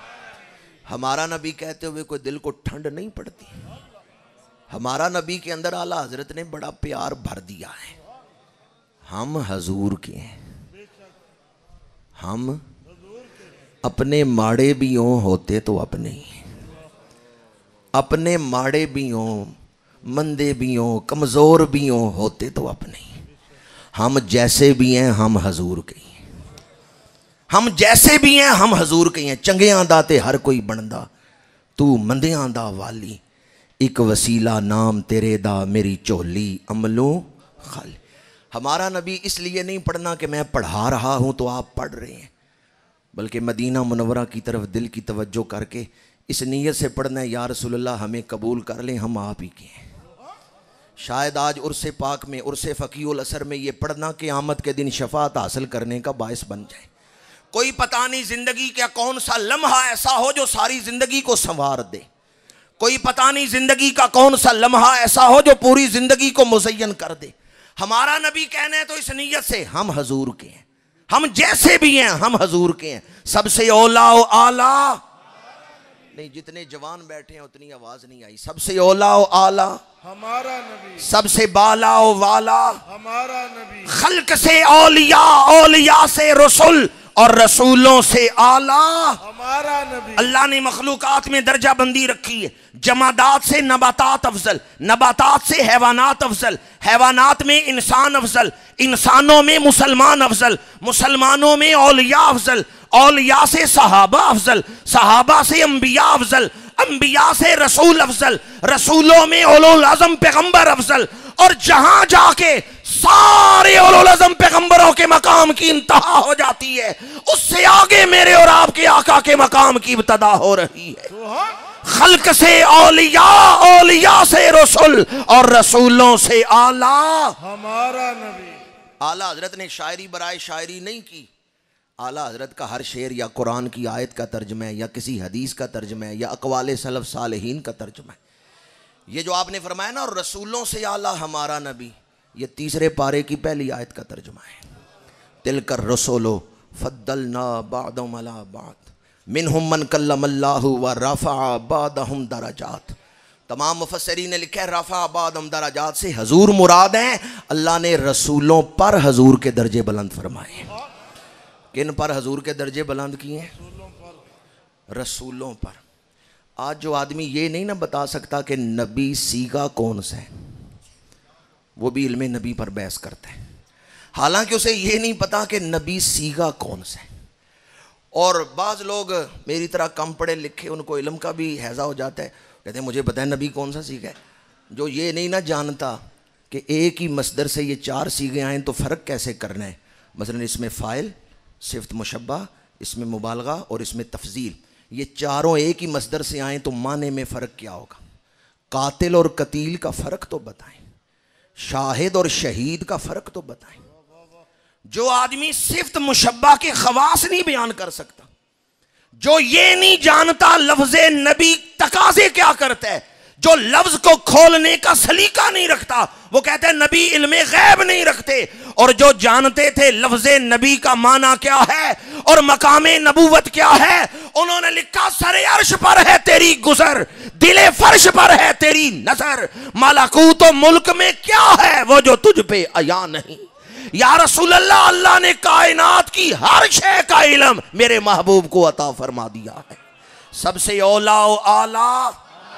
ہمارا نبی کہتے ہوئے کوئی دل کو ٹھنڈ نہیں پڑتی. ہمارا نبی کے اندر اعلیٰ حضرت نے بڑا پیار بھر دیا ہے. ہم حضور کے ہیں. ہم اپنے ماڑے بھی ہوں ہوتے تو اپنے ہی، اپنے ماڑے بھی ہوں، مندے بھی ہوں، کمزور بھی ہوں، ہوتے تو اپنے ہی. ہم جیسے بھی ہیں ہم حضور کے ہیں. ہم جیسے بھی ہیں ہم حضور کے ہیں. چنگیاں دا تے ہر کوئی بندا، تو مندیاں دا والی. ایک وسیلہ نام تیرے دا میری چولی عملوں خالی. ہمارا نبی اس لیے نہیں پڑھنا کہ میں پڑھا رہا ہوں تو آپ پڑھ رہے ہیں، بلکہ مدینہ منورہ کی طرف دل کی توجہ کر کے اس نیت سے پڑھنا ہے یا رسول اللہ ہمیں قبول کر لیں، ہم آپ ہی کے ہیں. شاید آج عرس پاک میں، عرس فقیع الاسر میں یہ پڑھنا قیامت کے دن شفاعت حاصل کرنے کا باعث بن جائے۔ کوئی پتہ نہیں زندگی کا کون سا لمحہ ایسا ہو جو ساری زندگی کو سنوار دے، کوئی پتہ نہیں زندگی کا کون سا لمحہ ایسا ہو جو پوری زندگی کو مزین کر دے۔ ہمارا نبی کہنے ہیں تو اس نیت سے ہم حضور کے ہیں، ہم جیسے بھی ہیں ہم حضور کے ہیں، سب سے اولا و اعلیٰ نہیں، جتنے جوان بیٹھے ہیں اتنی آواز نہیں آئی، سب سے اولا و اعلیٰ ہمارا نبی، سب سے بالا و والا ہمارا نبی، خلق سے اولیاء، اولیاء سے رسول اور رسولوں سے اعلیٰ ہمارا نبی۔ اللہ نے مخلوقات میں درجہ بندی رکھی ہے، جمادات سے نباتات افضل، نباتات سے حیوانات افضل، حیوانات میں انسان افضل، انسانوں میں مسلمان افضل، مسلمانوں میں اولیاء افضل، اولیاء سے صحابہ افضل، صحابہ سے انبیاء افضل، انبیاء سے رسول افضل، رسولوں میں اولو العزم پیغمبر افضل، اور جہاں جا کے سارے اولو العزم پیغمبروں کے مقام کی انتہا ہو جاتی ہے، اس سے آگے میرے اور آپ کے آقا کے مقام کی ابتدا ہو رہی ہے۔ خلق سے اولیاء، اولیاء سے رسول اور رسولوں سے اعلیٰ ہمارا نبی۔ اعلیٰ حضرت نے شاعری برائے شاعری نہیں کی، اعلیٰ حضرت کا ہر شعر یا قرآن کی آیت کا ترجمہ ہے، یا کسی حدیث کا ترجمہ ہے، یا اقوال سلف صالحین کا ترجمہ ہے۔ یہ جو آپ نے فرمایا نا، اور رسولوں سے اعلیٰ ہمارا نبی، یہ تیسرے پارے کی پہلی آیت کا ترجمہ ہے۔ تلک الرسول فضلنا بعضهم علی بعض منہم من کلم اللہ ورفع بعضهم درجات۔ تمام مفسرین نے لکھا ہے رفع بعضهم درجات سے حضور مراد ہیں، اللہ نے رسولوں پر حضور کے درجے بلند فرمائے۔ کن پر حضور کے درجے بلند کیے ہیں؟ رسولوں پر۔ آج جو آدمی یہ نہیں نہ بتا سکتا کہ نبی سیگا کون سا ہے، وہ بھی علم نبی پر بحث کرتا ہے، حالانکہ اسے یہ نہیں پتا کہ نبی سیگا کون سا ہے۔ اور بعض لوگ میری طرح کم پڑھے لکھے، ان کو علم کا بھی حیضہ ہو جاتا ہے، کہتے ہیں مجھے پتہ ہے نبی کون سا سیگا ہے۔ جو یہ نہیں نہ جانتا کہ ایک ہی مصدر سے یہ 4 سیگے آئیں تو فرق کیسے کرنا ہے، مثلا اس میں فاعل، صفت مشبہ، اس میں مبالغہ اور اس میں تفضیل، یہ چاروں ایک ہی مصدر سے آئیں تو معنی میں فرق کیا ہوگا؟ قاتل اور قتیل کا فرق تو بتائیں، شاہد اور شہید کا فرق تو بتائیں۔ جو آدمی صفت مشبہ کے خواص نہیں بیان کر سکتا، جو یہ نہیں جانتا لفظ نبی تقاضے کیا کرتا ہے، جو لفظ کو کھولنے کا سلیقہ نہیں رکھتا، وہ کہتے ہیں نبی علم غیب نہیں رکھتے، اور جو جانتے تھے لفظ نبی کا معنی کیا ہے اور مقام نبوت کیا ہے، انہوں نے لکھا سر عرش پر ہے تیری گزر، دل فرش پر ہے تیری نظر، ملکوت و ملک میں کیا ہے وہ جو تجھ پہ عیاں نہیں۔ یا رسول اللہ، اللہ نے کائنات کی ہر شے کا علم میرے محبوب کو عطا فرما دیا ہے۔ سب سے اولا و اعلیٰ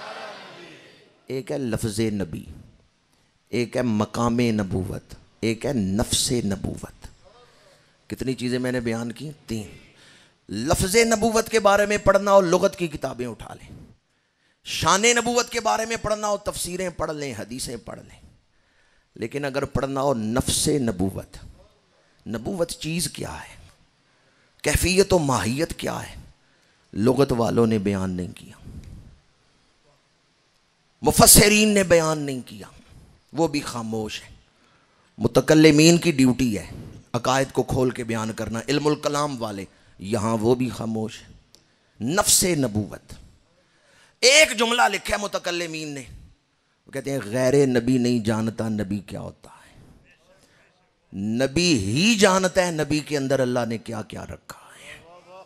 ایک ہے لفظ نبی، ایک ہے مقام نبوت، ایک ہے نفس نبوت۔ کتنی چیزیں میں نے بیان کی؟ 3۔ لفظ نبوت کے بارے میں پڑھنا ہو لغت کی کتابیں اٹھا لیں، شان نبوت کے بارے میں پڑھنا ہو تفسیریں پڑھ لیں، حدیثیں پڑھ لیں، لیکن اگر پڑھنا ہو نفس نبوت، نبوت چیز کیا ہے، کیفیت و ماہیت کیا ہے، لغت والوں نے بیان نہیں کیا، مفسرین نے بیان نہیں کیا، وہ بھی خاموش ہے۔ متکلمین کی ڈیوٹی ہے عقائد کو کھول کے بیان کرنا، علم الکلام والے، یہاں وہ بھی خاموش ہے۔ نفس نبوت، ایک جملہ لکھا ہے متکلمین نے، وہ کہتے ہیں غیر نبی نہیں جانتا نبی کیا ہوتا ہے، نبی ہی جانتا ہے نبی کے اندر اللہ نے کیا کیا رکھا ہے۔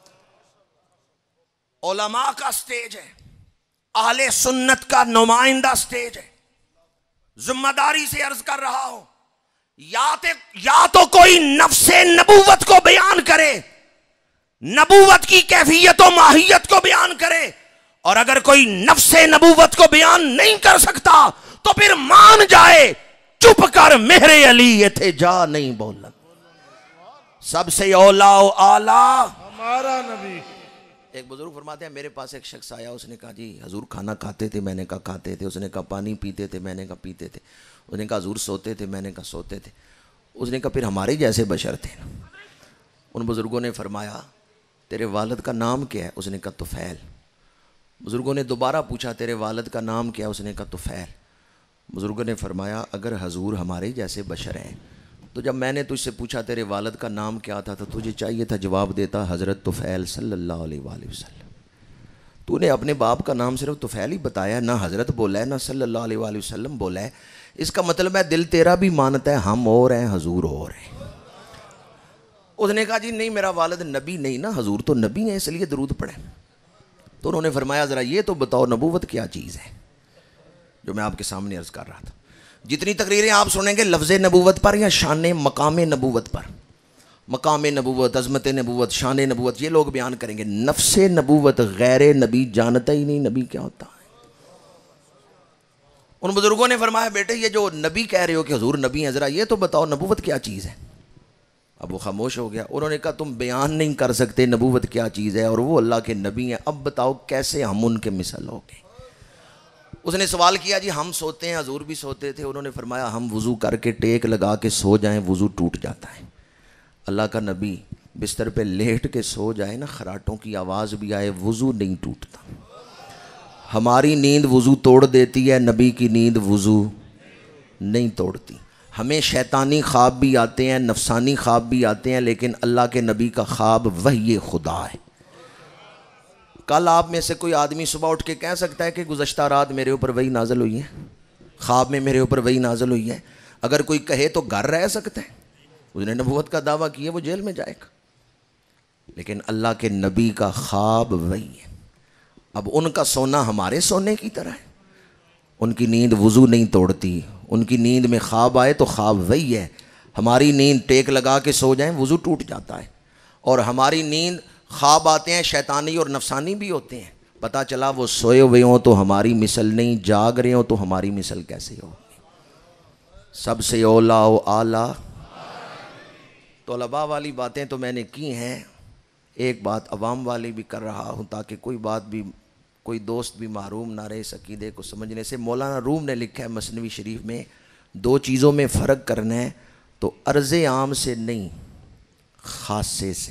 علماء کا سٹیج ہے، اہل سنت کا نمائندہ سٹیج ہے، ذمہ داری سے عرض کر رہا ہوں، یا تو کوئی نفس نبوت کو بیان کرے، نبوت کی کیفیت و ماہیت کو بیان کرے، اور اگر کوئی نفس نبوت کو بیان نہیں کر سکتا تو پھر مان جائے، چپ کر مہر علی یہ تھے جا نہیں بولن۔ سب سے اولا و اعلیٰ ہمارا نبی۔ ایک بزرگ فرماتے ہیں میرے پاس ایک شخص آیا، اس نے کہا جی حضور کھانا کھاتے تھے، میں نے کہا کھاتے تھے، اس نے کہا پانی پیتے تھے، میں نے کہا پیتے تھے، اس نے کہا حضور سوتے تھے، میں نے کہا سوتے تھے، اس نے کہا پھر ہمارے جیسے بشر تھے۔ ان بزرگوں نے فرمایا تیرے والد کا نام کیا ہے؟ اس نے کہا طفیل۔ بزرگوں نے دوبارہ پوچھا تیرے والد کا نام کیا ہے؟ اس نے کہا طفیل۔ بزرگوں نے فرمایا اگر حضور ہمارے جیسے بشر ہیں تو جب میں نے تجھ سے پوچھا تیرے والد کا نام کیا تھا تو تجھے چاہیے تھا جواب دیتا حضرت طفیل صلی اللہ علیہ وآلہ وسلم۔ تو نے اپنے باپ کا نام صرف طفیل ہی بتایا، نہ حضرت بولا ہے نہ صلی اللہ علیہ وآلہ وسلم بولا ہے۔ اس کا مطلب ہے دل تیرا بھی مانتا ہے ہم اور ہیں حضور اور ہیں۔ اس نے کہا جی نہیں میرا والد نبی نہیں نا، حضور تو نبی ہیں اس لیے درود پڑھیں۔ تو انہوں نے فرمایا ذرا یہ تو بتاؤ نبوت کیا چیز ہے، جو میں آپ کے سامنے عرض کر رہا تھا۔ جتنی تقریریں آپ سنیں گے لفظ نبوت پر یا شان مقام نبوت پر، مقام نبوت، عظمت نبوت، شان نبوت، یہ لوگ بیان کریں گے۔ نفس نبوت غیر نبی جانتا ہی نہیں نبی کیا ہوتا ہے۔ ان بزرگوں نے فرمایا بیٹے یہ جو نبی کہہ رہے ہو کہ حضور نبی ہیں، ذرا یہ تو بتاؤ نبوت کیا چیز ہے۔ اب وہ خاموش ہو گیا۔ انہوں نے کہا تم بیان نہیں کر سکتے نبوت کیا چیز ہے اور وہ اللہ کے نبی ہیں، اب بتاؤ کیسے ہم ان کے مثل ہو گئے۔ اس نے سوال کیا جی ہم سوتے ہیں، حضور بھی سوتے تھے۔ انہوں نے فرمایا ہم وضو کر کے ٹیک لگا کے سو جائیں وضو ٹوٹ جاتا ہے، اللہ کا نبی بستر پہ لیٹ کے سو جائے نا، خراٹوں کی آواز بھی آئے وضو نہیں ٹوٹتا۔ ہماری نیند وضو توڑ دیتی ہے، نبی کی نیند وضو نہیں توڑتی۔ ہمیں شیطانی خواب بھی آتے ہیں، نفسانی خواب بھی آتے ہیں، لیکن اللہ کے نبی کا خواب وحی خدا ہے۔ کل آپ میں سے کوئی آدمی صبح اٹھ کے کہہ سکتا ہے کہ گزشتہ رات میرے اوپر وحی نازل ہوئی ہے، خواب میں میرے اوپر وحی نازل ہوئی ہے؟ اگر کوئی کہے تو گھر رہ سکتا ہے، اس نے نبوت کا دعویٰ کیا وہ جیل میں جائے گا، لیکن اللہ کے نبی کا خواب وحی ہے۔ اب ان کا سونا ہمارے سونے کی طرح ہے، ان کی نیند وضو نہیں توڑتی، ان کی نیند میں خواب آئے تو خواب وہی ہے۔ ہماری نیند ٹیک لگا کے سو جائیں وضو ٹوٹ جاتا ہے، اور ہماری نیند خواب آتے ہیں شیطانی اور نفسانی بھی ہوتے ہیں۔ پتہ چلا وہ سوئے ہوئے ہوں تو ہماری مثل نہیں، جاگ رہے ہوں تو ہماری مثل کیسے ہو؟ سب سے اولا و اعلیٰ۔ طلباء والی باتیں تو میں نے کی ہیں، ایک بات عوام والی بھی کر رہا ہوں تاکہ کوئی بات بھی کوئی دوست بھی محروم نہ رہے اس عقیدے کو سمجھنے سے۔ مولانا روم نے لکھا ہے مثنوی شریف میں دو چیزوں میں فرق کرنا ہے تو عرض عام سے نہیں خاصے سے۔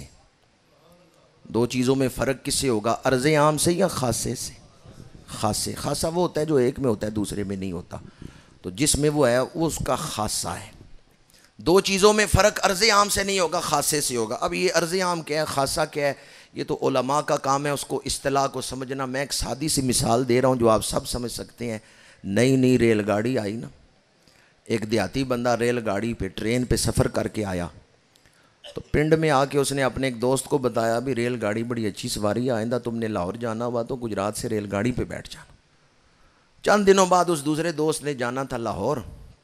دو چیزوں میں فرق کس سے ہوگا، عرض عام سے یا خاصے سے؟ خاصے۔ خاصہ وہ ہوتا ہے جو ایک میں ہوتا ہے دوسرے میں نہیں ہوتا، تو جس میں وہ ہے وہ اس کا خاصہ ہے۔ دو چیزوں میں فرق عرض عام سے نہیں ہوگا خاصے سے ہوگا۔ اب یہ عرض عام کیا ہے خاصہ کیا ہے یہ تو علماء کا کام ہے اس کو اصطلاح کو سمجھنا۔ میں ایک سادی سی مثال دے رہا ہوں جو آپ سب سمجھ سکتے ہیں۔ نئی ریل گاڑی آئی نا، ایک دیہاتی بندہ ریل گاڑی پہ ٹرین پہ سفر کر کے آیا تو پنڈ میں آ کے اس نے اپنے ایک دوست کو بتایا بھی ریل گاڑی بڑی اچھی سواری ہے، آئندہ تم نے لاہور جانا ہوا تو گجرات سے ریل گاڑی پہ بیٹھ جانا۔ چند دنوں بعد اس دوسرے دوست نے جانا تھا لاہور،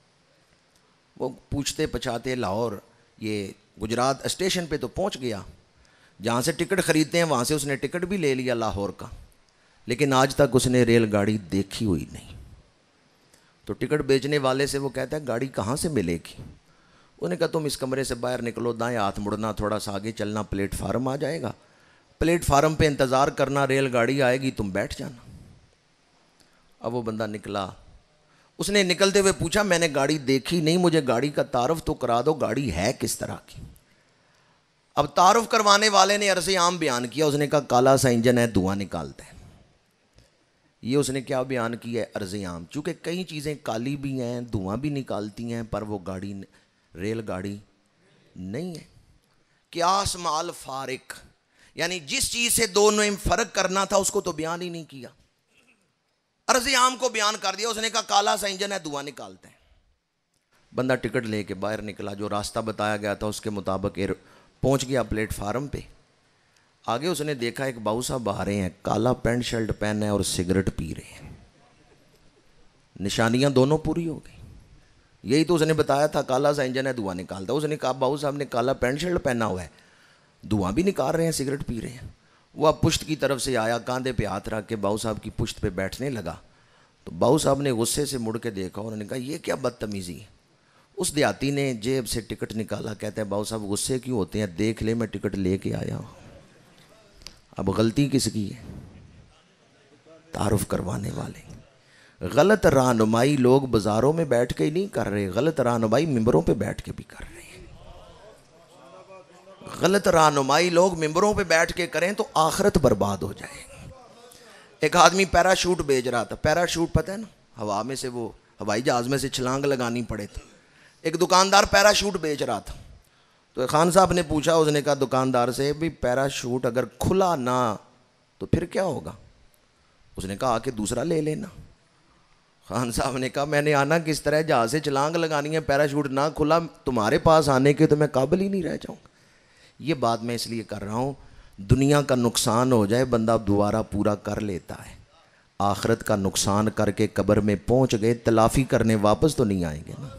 وہ پوچھتے پچھاتے لاہور یہ گجرات اسٹیشن پہ تو پہنچ گیا، جہاں سے ٹکٹ خریدتے ہیں وہاں سے اس نے ٹکٹ بھی لے لیا لاہور کا، لیکن آج تک اس نے ریل گاڑی دیکھی ہوئی نہیں۔ تو ٹکٹ بیچنے والے سے وہ کہتا ہے گاڑی کہاں سے ملے گی؟ انہوں نے کہا تم اس کمرے سے باہر نکلو، دائیں ہاتھ مڑنا، تھوڑا سا آگے چلنا، پلیٹ فارم آ جائے گا، پلیٹ فارم پہ انتظار کرنا، ریل گاڑی آئے گی تم بیٹھ جانا۔ اب وہ بندہ نکلا، اس نے نکلتے ہوئے پوچھا میں نے گاڑی دیکھی نہیں، مجھے گاڑی کا تعارف تو کرا دو، گاڑی ہے کس طرح کی؟ اب تعارف کروانے والے نے عرض عام بیان کیا، اس نے کہا کالا سا انجن ہے دھواں نکالتا ہے۔ یہ اس نے کیا بیان کیا ہے؟ عرض عام۔ چونکہ کئی چیزیں کالی بھی ہیں دھواں بھی نکالتی ہیں پر وہ گاڑی ریل گاڑی نہیں ہے۔ قیاس مال فارق، یعنی جس چیز سے دونوں میں فرق کرنا تھا اس کو تو بیان ہی نہیں کیا، عرض عام کو بیان کر دیا۔ اس نے کہا کالا سا انجن ہے دھواں نکالتا ہے۔ بندہ ٹکٹ لے کے باہر نکلا، جو راستہ بتایا گیا تھا اس کے مطابق پہنچ گیا پلیٹ فارم پہ۔ آگے اس نے دیکھا ایک باؤ صاحب آ رہے ہیں، کالا پینٹ شرٹ پہنا ہے اور سگریٹ پی رہے ہیں۔ نشانیاں دونوں پوری ہو گئی، یہی تو اس نے بتایا تھا کالا سا انجن ہے دھواں نکالتا۔ اس نے کہا باؤ صاحب نے کالا پینٹ شرٹ پہنا ہوا ہے، دھواں بھی نکال رہے ہیں، سگریٹ پی رہے ہیں۔ وہ اب پشت کی طرف سے آیا، کاندھے پہ ہاتھ رکھ کے باؤ صاحب کی پشت پہ بیٹھنے لگا تو باؤ صاحب نے غصے سے مڑ کے دیکھا، انہوں نے کہا یہ کیا بدتمیزی ہے؟ اس دیہاتی نے جیب سے ٹکٹ نکالا، کہتا ہے باؤ صاحب غصے کیوں ہوتے ہیں، دیکھ لے میں ٹکٹ لے کے آیا ہوں۔ اب غلطی کس کی ہے؟ تعارف کروانے والے۔ غلط رہنمائی لوگ بازاروں میں بیٹھ کے ہی نہیں کر رہے، غلط رہنمائی ممبروں پہ بیٹھ کے بھی کر رہے ہیں۔ غلط رہنمائی لوگ ممبروں پہ بیٹھ کے کریں تو آخرت برباد ہو جائے گی۔ ایک آدمی پیراشوٹ بیچ رہا تھا، پیراشوٹ پتہ ہے نا، ہوا میں سے وہ ہوائی جہاز میں سے چھلانگ لگانی پڑے تو ایک دکاندار پیراشوٹ بیچ رہا تھا، تو خان صاحب نے پوچھا، اس نے کہا دکاندار سے بھی پیراشوٹ اگر کھلا نہ تو پھر کیا ہوگا؟ اس نے کہا آ کے دوسرا لے لینا۔ خان صاحب نے کہا میں نے آنا کس طرح؟ جہاز سے چھلانگ لگانی ہے، پیراشوٹ نہ کھلا، تمہارے پاس آنے کے تو میں قابل ہی نہیں رہ جاؤں گا۔ یہ بات میں اس لیے کر رہا ہوں، دنیا کا نقصان ہو جائے بندہ دوبارہ پورا کر لیتا ہے، آخرت کا نقصان کر کے قبر میں پہنچ گئے، تلافی کرنے واپس تو نہیں آئیں گے نا۔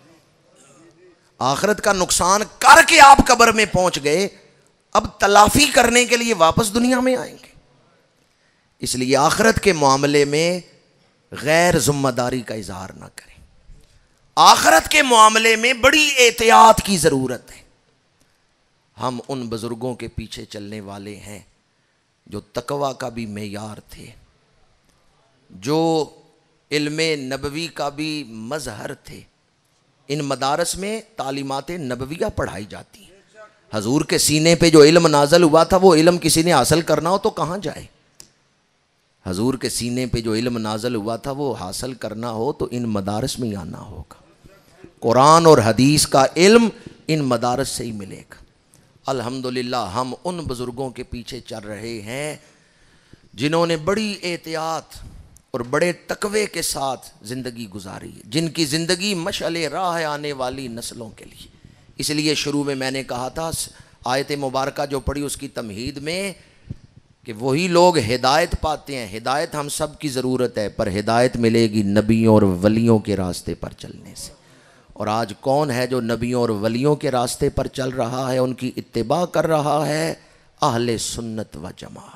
آخرت کا نقصان کر کے آپ قبر میں پہنچ گئے، اب تلافی کرنے کے لیے واپس دنیا میں آئیں گے۔ اس لیے آخرت کے معاملے میں غیر ذمہ داری کا اظہار نہ کریں، آخرت کے معاملے میں بڑی احتیاط کی ضرورت ہے۔ ہم ان بزرگوں کے پیچھے چلنے والے ہیں جو تقوی کا بھی معیار تھے، جو علم نبوی کا بھی مظہر تھے۔ ان مدارس میں تعلیمات نبویہ پڑھائی جاتی ہیں۔ حضور کے سینے پہ جو علم نازل ہوا تھا وہ علم کسی نے حاصل کرنا ہو تو کہاں جائے؟ حضور کے سینے پہ جو علم نازل ہوا تھا وہ حاصل کرنا ہو تو ان مدارس میں ہی آنا ہوگا۔ قرآن اور حدیث کا علم ان مدارس سے ہی ملے گا۔ الحمدللہ ہم ان بزرگوں کے پیچھے چل رہے ہیں جنہوں نے بڑی احتیاط اور بڑے تقوی کے ساتھ زندگی گزاری ہے، جن کی زندگی مشعل راہ ہے آنے والی نسلوں کے لیے۔ اس لیے شروع میں نے کہا تھا آیت مبارکہ جو پڑھی اس کی تمہید میں کہ وہی لوگ ہدایت پاتے ہیں۔ ہدایت ہم سب کی ضرورت ہے، پر ہدایت ملے گی نبیوں اور ولیوں کے راستے پر چلنے سے۔ اور آج کون ہے جو نبیوں اور ولیوں کے راستے پر چل رہا ہے، ان کی اتباع کر رہا ہے؟ اہل سنت و جماعت۔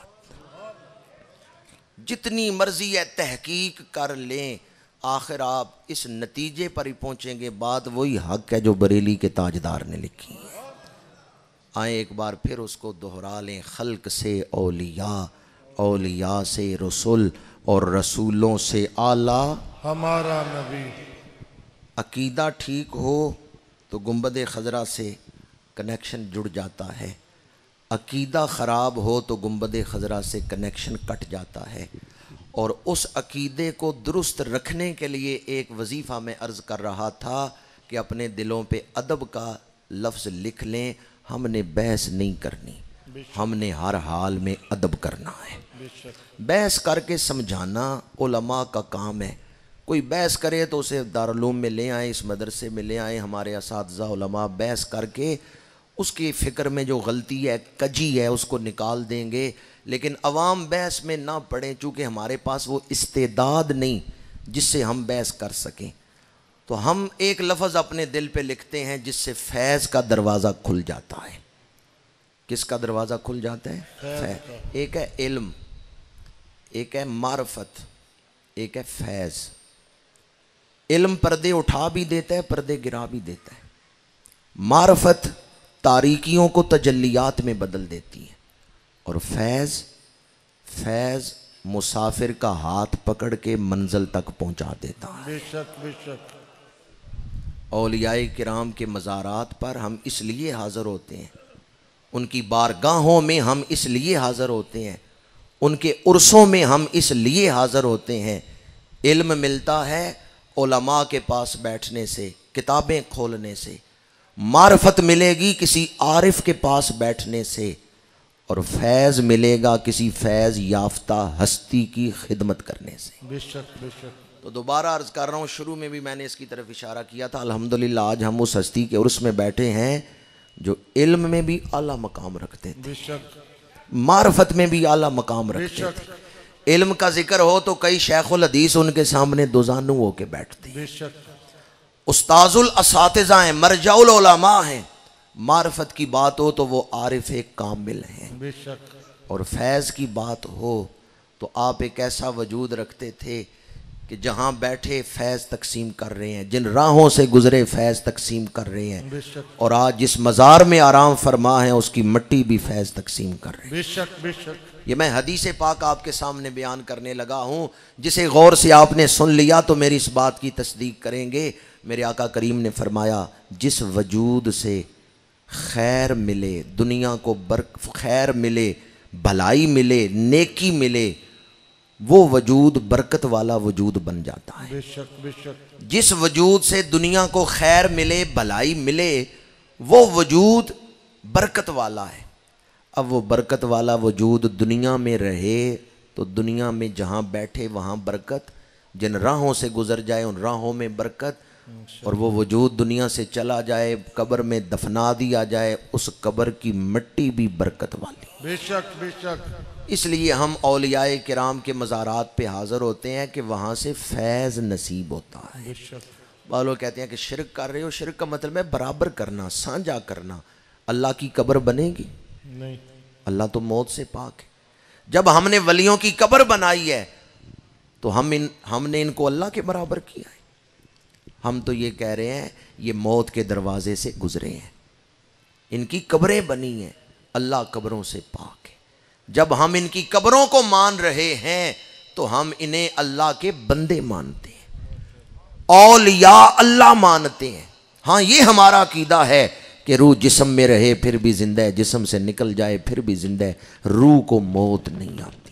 جتنی مرضی ہے تحقیق کر لیں، آخر آپ اس نتیجے پر ہی پہنچیں گے، بات وہی حق ہے جو بریلی کے تاجدار نے لکھی ہے۔ آئیں ایک بار پھر اس کو دہرا لیں، خلق سے اولیاء، اولیاء سے رسول، اور رسولوں سے اعلیٰ ہمارا نبی۔ عقیدہ ٹھیک ہو تو گنبد خضرا سے کنیکشن جڑ جاتا ہے، عقیدہ خراب ہو تو گنبد خضرا سے کنیکشن کٹ جاتا ہے۔ اور اس عقیدے کو درست رکھنے کے لیے ایک وظیفہ میں عرض کر رہا تھا کہ اپنے دلوں پہ ادب کا لفظ لکھ لیں، ہم نے بحث نہیں کرنی، ہم نے ہر حال میں ادب کرنا ہے۔ بحث کر کے سمجھانا علماء کا کام ہے۔ کوئی بحث کرے تو اسے دارالعلوم میں لے آئیں، اس مدرسے میں لے آئیں، ہمارے اساتذہ علماء بحث کر کے اس کی فکر میں جو غلطی ہے، کجی ہے، اس کو نکال دیں گے۔ لیکن عوام بحث میں نہ پڑیں، چونکہ ہمارے پاس وہ استعداد نہیں جس سے ہم بحث کر سکیں۔ تو ہم ایک لفظ اپنے دل پہ لکھتے ہیں جس سے فیض کا دروازہ کھل جاتا ہے۔ کس کا دروازہ کھل جاتا ہے؟ فیض۔ ایک ہے علم، ایک ہے معرفت، ایک ہے فیض۔ علم پردے اٹھا بھی دیتا ہے، پردے گرا بھی دیتا ہے۔ معرفت تاریکیوں کو تجلیات میں بدل دیتی ہے، اور فیض مسافر کا ہاتھ پکڑ کے منزل تک پہنچا دیتا ہے۔ بے شک بے شک۔ اولیاء کرام کے مزارات پر ہم اس لیے حاضر ہوتے ہیں، ان کی بارگاہوں میں ہم اس لیے حاضر ہوتے ہیں، ان کے عرسوں میں ہم اس لیے حاضر ہوتے ہیں۔ علم ملتا ہے علماء کے پاس بیٹھنے سے، کتابیں کھولنے سے۔ معرفت ملے گی کسی عارف کے پاس بیٹھنے سے، اور فیض ملے گا کسی فیض یافتہ ہستی کی خدمت کرنے سے۔ بے شک بے شک۔ تو دوبارہ عرض کر رہا ہوں، شروع میں بھی میں نے اس کی طرف اشارہ کیا تھا، الحمدللہ آج ہم اس ہستی کے عرس میں بیٹھے ہیں جو علم میں بھی اعلیٰ مقام رکھتے تھے، بے شک معرفت میں بھی اعلیٰ مقام بے رکھتے شک تھے۔ علم کا ذکر ہو تو کئی شیخ الحدیث ان کے سامنے دوزانو ہو کے بیٹھتے ہیں۔ بے شک۔ استاذ الاساتذہ ہیں، مرجع العلماء ہیں۔ معرفت کی بات ہو تو وہ عارف کامل ہیں، بے شک۔ اور فیض کی بات ہو تو آپ ایک ایسا وجود رکھتے تھے کہ جہاں بیٹھے فیض تقسیم کر رہے ہیں، جن راہوں سے گزرے فیض تقسیم کر رہے ہیں، بے شک اور آج جس مزار میں آرام فرما ہے اس کی مٹی بھی فیض تقسیم کر رہے ہیں۔ بے شک بے شک۔ یہ میں حدیث پاک آپ کے سامنے بیان کرنے لگا ہوں، جسے غور سے آپ نے سن لیا تو میری اس بات کی تصدیق کریں گے۔ میرے آقا کریم نے فرمایا، جس وجود سے خیر ملے، دنیا کو خیر ملے، بھلائی ملے، نیکی ملے، وہ وجود برکت والا وجود بن جاتا ہے۔ بے شک بے شک جس وجود سے دنیا کو خیر ملے، بھلائی ملے، وہ وجود برکت والا ہے۔ اب وہ برکت والا وجود دنیا میں رہے تو دنیا میں جہاں بیٹھے وہاں برکت، جن راہوں سے گزر جائے ان راہوں میں برکت، اور وہ وجود دنیا سے چلا جائے، قبر میں دفنا دیا جائے، اس قبر کی مٹی بھی برکت والی۔ بے شک بے شک اس لیے ہم اولیاء کرام کے مزارات پہ حاضر ہوتے ہیں کہ وہاں سے فیض نصیب ہوتا ہے۔ بے شک بعض لوگ کہتے ہیں کہ شرک کر رہے ہو، شرک کا مطلب ہے برابر کرنا، سانجھا کرنا۔ اللہ کی قبر بنے گی؟ نہیں، اللہ تو موت سے پاک ہے۔ جب ہم نے ولیوں کی قبر بنائی ہے تو ہم نے ان کو اللہ کے برابر کیا ہے؟ ہم تو یہ کہہ رہے ہیں یہ موت کے دروازے سے گزرے ہیں، ان کی قبریں بنی ہیں، اللہ قبروں سے پاک ہے۔ جب ہم ان کی قبروں کو مان رہے ہیں تو ہم انہیں اللہ کے بندے مانتے ہیں، اولیاء اللہ مانتے ہیں۔ ہاں یہ ہمارا عقیدہ ہے کہ روح جسم میں رہے پھر بھی زندہ ہے، جسم سے نکل جائے پھر بھی زندہ ہے، روح کو موت نہیں آتی۔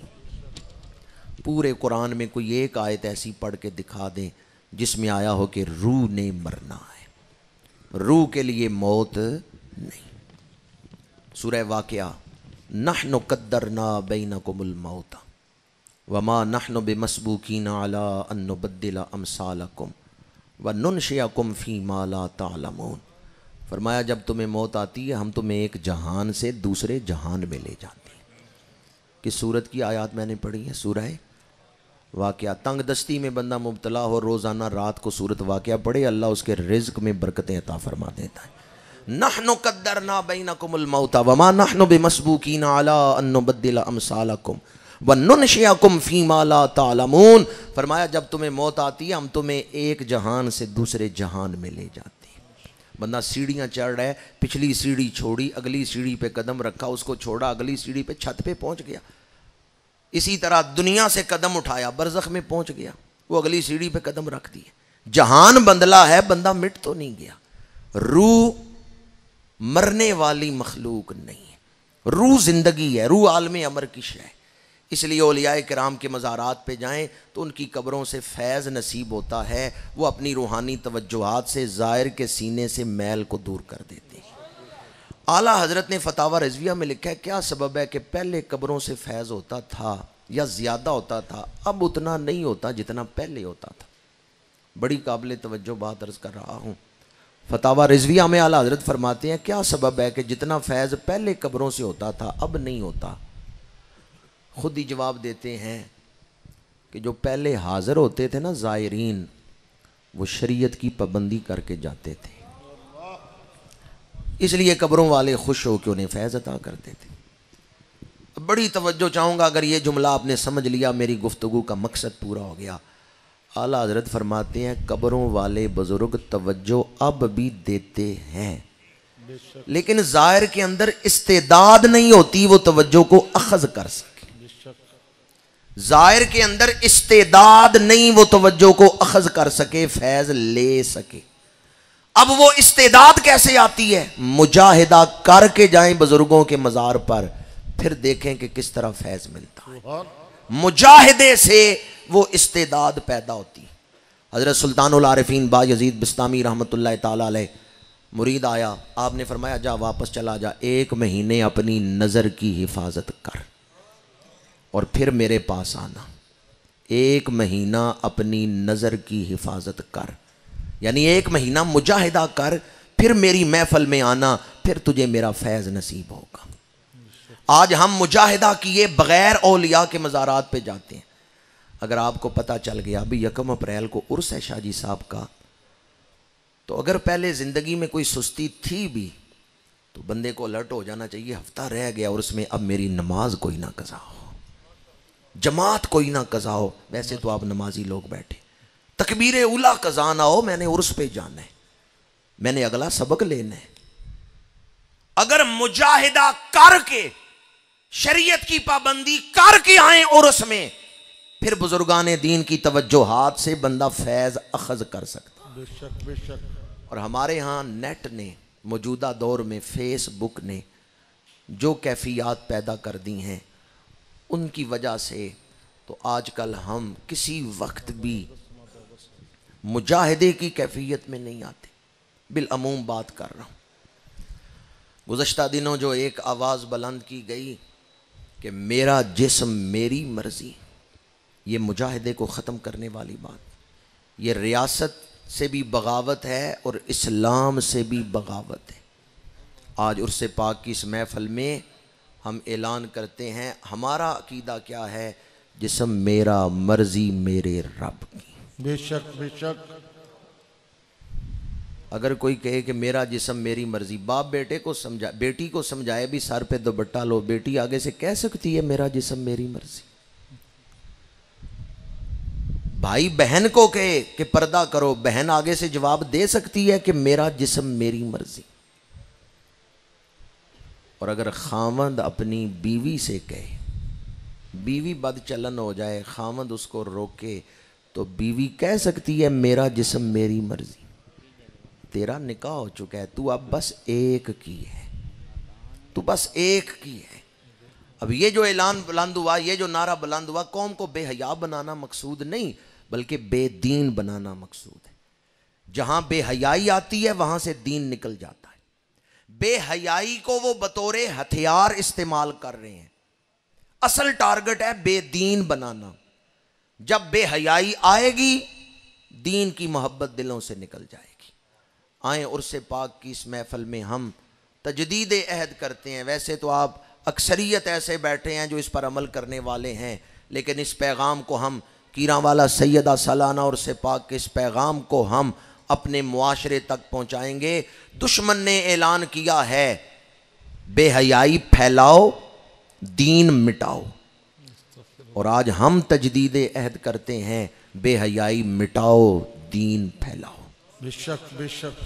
پورے قرآن میں کوئی ایک آیت ایسی پڑھ کے دکھا دیں جس میں آیا ہو کہ روح نے مرنا ہے، روح کے لیے موت نہیں۔ سورہ واقعہ، نحن قدرنا بینکم الموت وما نحن بمسبوقین علی ان نبدل امثالکم وننشئکم فیما لا تعلمون۔ فرمایا جب تمہیں موت آتی ہے ہم تمہیں ایک جہان سے دوسرے جہان میں لے جاتے ہیں۔ کس سورت کی آیات میں نے پڑھی ہے؟ سورہ واقعہ۔ تنگ دستی میں بندہ مبتلا ہو، روزانہ رات کو سورت واقعہ پڑھے، اللہ اس کے رزق میں برکتیں عطا فرما دیتا ہے۔ نحن قدرنا بینکم الموت وما نحن بمسبوقین علی ان نبدل امثالکم وننشئکم فیما لا تعلمون۔ فرمایا جب تمہیں موت آتی ہے ہم تمہیں ایک جہان سے دوسرے جہان میں لے جاتے ہیں۔ بندہ سیڑھیاں چڑھ رہا ہے، پچھلی سیڑھی چھوڑی، اگلی سیڑھی پہ قدم رکھا، اس کو چھوڑا، اگلی سیڑھی پہ چھت پہ پہنچ گیا۔ اسی طرح دنیا سے قدم اٹھایا، برزخ میں پہنچ گیا، وہ اگلی سیڑھی پہ قدم رکھ دی۔ جہان بدلا ہے، بندہ مٹ تو نہیں گیا۔ روح مرنے والی مخلوق نہیں ہے، روح زندگی ہے، روح عالم امر کی شے ہے۔ اس لیے اولیاء کرام کے مزارات پہ جائیں تو ان کی قبروں سے فیض نصیب ہوتا ہے، وہ اپنی روحانی توجہات سے زائر کے سینے سے میل کو دور کر دیتے ہیں۔ اعلیٰ حضرت نے فتاوی رضویہ میں لکھا ہے کیا سبب ہے کہ پہلے قبروں سے فیض ہوتا تھا یا زیادہ ہوتا تھا، اب اتنا نہیں ہوتا جتنا پہلے ہوتا تھا۔ بڑی قابل توجہ بات عرض کر رہا ہوں۔ فتاوی رضویہ میں اعلیٰ حضرت فرماتے ہیں کیا سبب ہے کہ جتنا فیض پہلے قبروں سے ہوتا تھا اب نہیں ہوتا؟ خود ہی جواب دیتے ہیں کہ جو پہلے حاضر ہوتے تھے نا زائرین، وہ شریعت کی پابندی کر کے جاتے تھے، اس لیے قبروں والے خوش ہو کے انہیں فیض عطا کرتے تھے۔ بڑی توجہ چاہوں گا، اگر یہ جملہ آپ نے سمجھ لیا میری گفتگو کا مقصد پورا ہو گیا۔ اعلیٰ حضرت فرماتے ہیں قبروں والے بزرگ توجہ اب بھی دیتے ہیں، لیکن زائر کے اندر استعداد نہیں ہوتی وہ توجہ کو اخذ کر سکے۔ زائر کے اندر استعداد نہیں وہ توجہ کو اخذ کر سکے، فیض لے سکے۔ اب وہ استعداد کیسے آتی ہے؟ مجاہدہ کر کے جائیں بزرگوں کے مزار پر، پھر دیکھیں کہ کس طرح فیض ملتا ہے۔ مجاہدے سے وہ استعداد پیدا ہوتی ہے۔ حضرت سلطان العارفین بایزید بستامی رحمۃ اللہ تعالی علیہ مرید آیا، آپ نے فرمایا جا واپس چلا جا، 1 مہینے اپنی نظر کی حفاظت کر اور پھر میرے پاس آنا۔ 1 مہینہ اپنی نظر کی حفاظت کر، یعنی 1 مہینہ مجاہدہ کر، پھر میری محفل میں آنا، پھر تجھے میرا فیض نصیب ہوگا۔ آج ہم مجاہدہ کیے بغیر اولیاء کے مزارات پہ جاتے ہیں۔ اگر آپ کو پتہ چل گیا ابھی 1 اپریل کو عرس ہے شاہ جی صاحب کا، تو اگر پہلے زندگی میں کوئی سستی تھی بھی تو بندے کو الرٹ ہو جانا چاہیے، ہفتہ رہ گیا اور اس میں اب میری نماز کوئی نہ قضا ہو، جماعت کوئی نہ قضا ہو۔ ویسے تو آپ نمازی لوگ بیٹھے، تکبیر اولیٰ قضا نہ ہو، میں نے عرس پہ جانا ہے، میں نے اگلا سبق لینا ہے۔ اگر مجاہدہ کر کے شریعت کی پابندی کر کے آئیں عرس میں، پھر بزرگان دین کی توجہات سے بندہ فیض اخذ کر سکتا۔ بے شک بے شک۔ اور ہمارے ہاں نیٹ نے موجودہ دور میں فیس بک نے جو کیفیات پیدا کر دی ہیں، ان کی وجہ سے تو آج کل ہم کسی وقت بھی مجاہدے کی کیفیت میں نہیں آتے. بالعموم بات کر رہا ہوں. گزشتہ دنوں جو ایک آواز بلند کی گئی کہ میرا جسم میری مرضی، یہ مجاہدے کو ختم کرنے والی بات، یہ ریاست سے بھی بغاوت ہے اور اسلام سے بھی بغاوت ہے. آج عرس پاک کی اس محفل میں ہم اعلان کرتے ہیں ہمارا عقیدہ کیا ہے. جسم میرا، مرضی میرے رب کی. بے شک بے شک. اگر کوئی کہے کہ میرا جسم میری مرضی، باپ بیٹے کو سمجھا، بیٹی کو سمجھائے بھی سر پہ دوپٹہ لو، بیٹی آگے سے کہہ سکتی ہے میرا جسم میری مرضی؟ بھائی بہن کو کہے کہ پردہ کرو، بہن آگے سے جواب دے سکتی ہے کہ میرا جسم میری مرضی؟ اور اگر خاوند اپنی بیوی سے کہے، بیوی بد چلن ہو جائے، خاوند اس کو روکے، تو بیوی کہہ سکتی ہے میرا جسم میری مرضی؟ تیرا نکاح ہو چکا ہے، تو اب بس ایک کی ہے، تو بس ایک کی ہے. اب یہ جو اعلان بلند ہوا، یہ جو نعرہ بلند ہوا، قوم کو بے حیا بنانا مقصود نہیں بلکہ بے دین بنانا مقصود ہے. جہاں بے حیائی آتی ہے وہاں سے دین نکل جاتا ہے. بے حیائی کو وہ بطور ہتھیار استعمال کر رہے ہیں. اصل ٹارگٹ ہے بے دین بنانا. جب بے حیائی آئے گی دین کی محبت دلوں سے نکل جائے گی. آئیں عرس پاک کی اس محفل میں ہم تجدید عہد کرتے ہیں. ویسے تو آپ اکثریت ایسے بیٹھے ہیں جو اس پر عمل کرنے والے ہیں، لیکن اس پیغام کو ہم کیراں والا سیدہ سالانہ عرس پاک کے اس پیغام کو ہم اپنے معاشرے تک پہنچائیں گے. دشمن نے اعلان کیا ہے بے حیائی پھیلاؤ، دین مٹاؤ، اور آج ہم تجدید عہد کرتے ہیں بے حیائی مٹاؤ، دین پھیلاؤ. بے شک بے شک.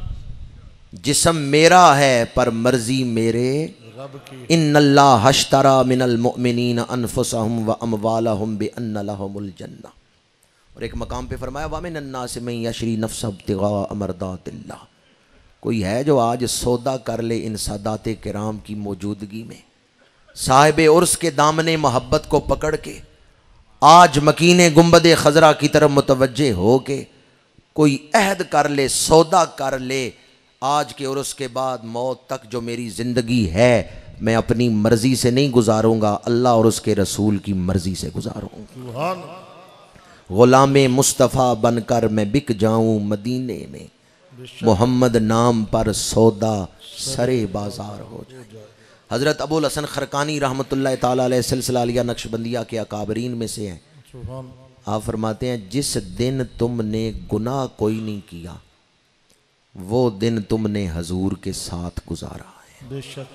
جسم میرا ہے پر مرضی میرے رب کی. ان اللہ اشتری من المؤمنین انفسهم واموالهم بان لهم الجنہ. اور ایک مقام پہ فرمایا ومن الناس من یشری نفسه ابتغاء مرضات اللہ. کوئی ہے جو آج سودا کر لے ان سادات کرام کی موجودگی میں، صاحب عرس کے دامن محبت کو پکڑ کے آج مکین گنبد خضرا کی طرف متوجہ ہو کے کوئی عہد کر لے، سودا کر لے، آج کے عرس کے بعد موت تک جو میری زندگی ہے میں اپنی مرضی سے نہیں گزاروں گا، اللہ اور اس کے رسول کی مرضی سے گزاروں گا. سبحان. غلام مصطفیٰ بن کر میں بک جاؤں مدینے میں، محمد نام پر سودا سرے بازار ہو جائے. حضرت ابو الحسن خرقانی رحمۃ اللہ تعالیٰ علیہ سلسلہ علیہ نقشبندیہ کے اکابرین میں سے ہیں. سبحان. آپ فرماتے ہیں جس دن تم نے گناہ کوئی نہیں کیا وہ دن تم نے حضور کے ساتھ گزارا ہے. بے شک.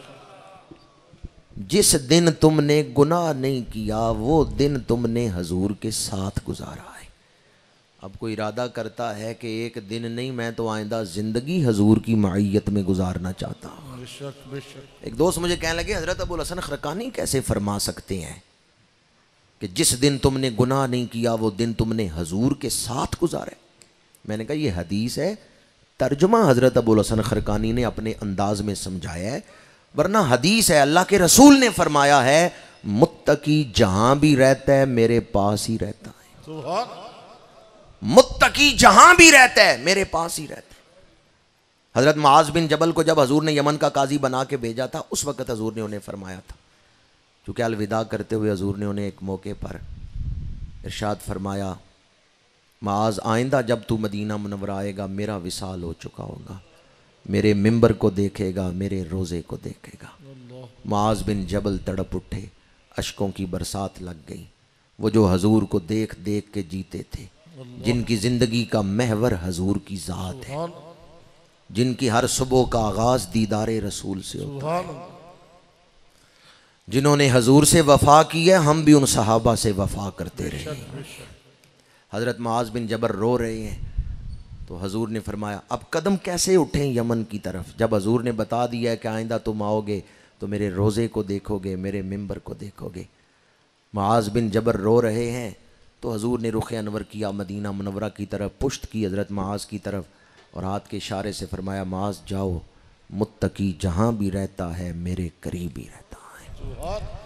جس دن تم نے گناہ نہیں کیا وہ دن تم نے حضور کے ساتھ گزارا ہے. اب کوئی ارادہ کرتا ہے کہ ایک دن نہیں، میں تو آئندہ زندگی حضور کی معیت میں گزارنا چاہتا ہوں. بے شک بے شک. ایک دوست مجھے کہنے لگے حضرت ابو الحسن خرقانی کیسے فرما سکتے ہیں کہ جس دن تم نے گناہ نہیں کیا وہ دن تم نے حضور کے ساتھ گزارے؟ میں نے کہا یہ حدیث ہے، ترجمہ حضرت ابو الحسن خرقانی نے اپنے انداز میں سمجھایا ہے، ورنہ حدیث ہے، اللہ کے رسول نے فرمایا ہے متقی جہاں بھی رہتا ہے میرے پاس ہی رہتا ہے. سبحان. متقی جہاں بھی رہتا ہے میرے پاس ہی رہتا ہے. حضرت معاذ بن جبل کو جب حضور نے یمن کا قاضی بنا کے بھیجا تھا اس وقت حضور نے انہیں فرمایا تھا، چونکہ الوداع کرتے ہوئے حضور نے انہیں ایک موقع پر ارشاد فرمایا معاذ آئندہ جب تو مدینہ منورہ آئے گا میرا وصال ہو چکا ہوگا، میرے ممبر کو دیکھے گا، میرے روزے کو دیکھے گا. معاذ بن جبل تڑپ اٹھے، اشکوں کی برسات لگ گئی. وہ جو حضور کو دیکھ دیکھ کے جیتے تھے، جن کی زندگی کا محور حضور کی ذات ہے، جن کی ہر صبح کا آغاز دیدار رسول سے ہوتا ہے، جنہوں نے حضور سے وفا کی ہے، ہم بھی ان صحابہ سے وفا کرتے رہے. حضرت معاذ بن جبل رو رہے ہیں تو حضور نے فرمایا اب قدم کیسے اٹھیں یمن کی طرف؟ جب حضور نے بتا دیا ہے کہ آئندہ تم آؤ گے تو میرے روزے کو دیکھو گے، میرے ممبر کو دیکھو گے. معاذ بن جبل رو رہے ہیں تو حضور نے رخ انور کیا مدینہ منورہ کی طرف، پشت کی حضرت معاذ کی طرف اور ہاتھ کے اشارے سے فرمایا معاذ جاؤ، متقی جہاں بھی رہتا ہے میرے قریب ہی رہتا ہے.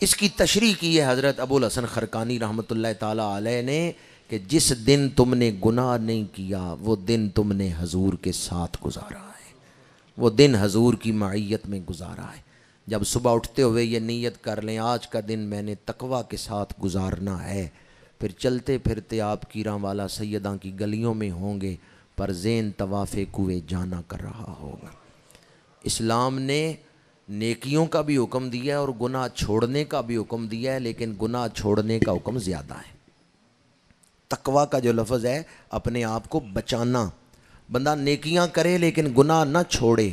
اس کی تشریح کی ہے حضرت ابو الحسن خرقانی رحمۃ اللہ تعالیٰ علیہ نے کہ جس دن تم نے گناہ نہیں کیا وہ دن تم نے حضور کے ساتھ گزارا ہے، وہ دن حضور کی معیت میں گزارا ہے۔ جب صبح اٹھتے ہوئے یہ نیت کر لیں آج کا دن میں نے تقویٰ کے ساتھ گزارنا ہے، پھر چلتے پھرتے آپ کی راہ والا سیداں کی گلیوں میں ہوں گے پر ذہن طواف کوئے جانا کر رہا ہوگا۔ اسلام نے نیکیوں کا بھی حکم دیا ہے اور گناہ چھوڑنے کا بھی حکم دیا ہے، لیکن گناہ چھوڑنے کا حکم زیادہ ہے۔ تقویٰ کا جو لفظ ہے اپنے آپ کو بچانا، بندہ نیکیاں کرے لیکن گناہ نہ چھوڑے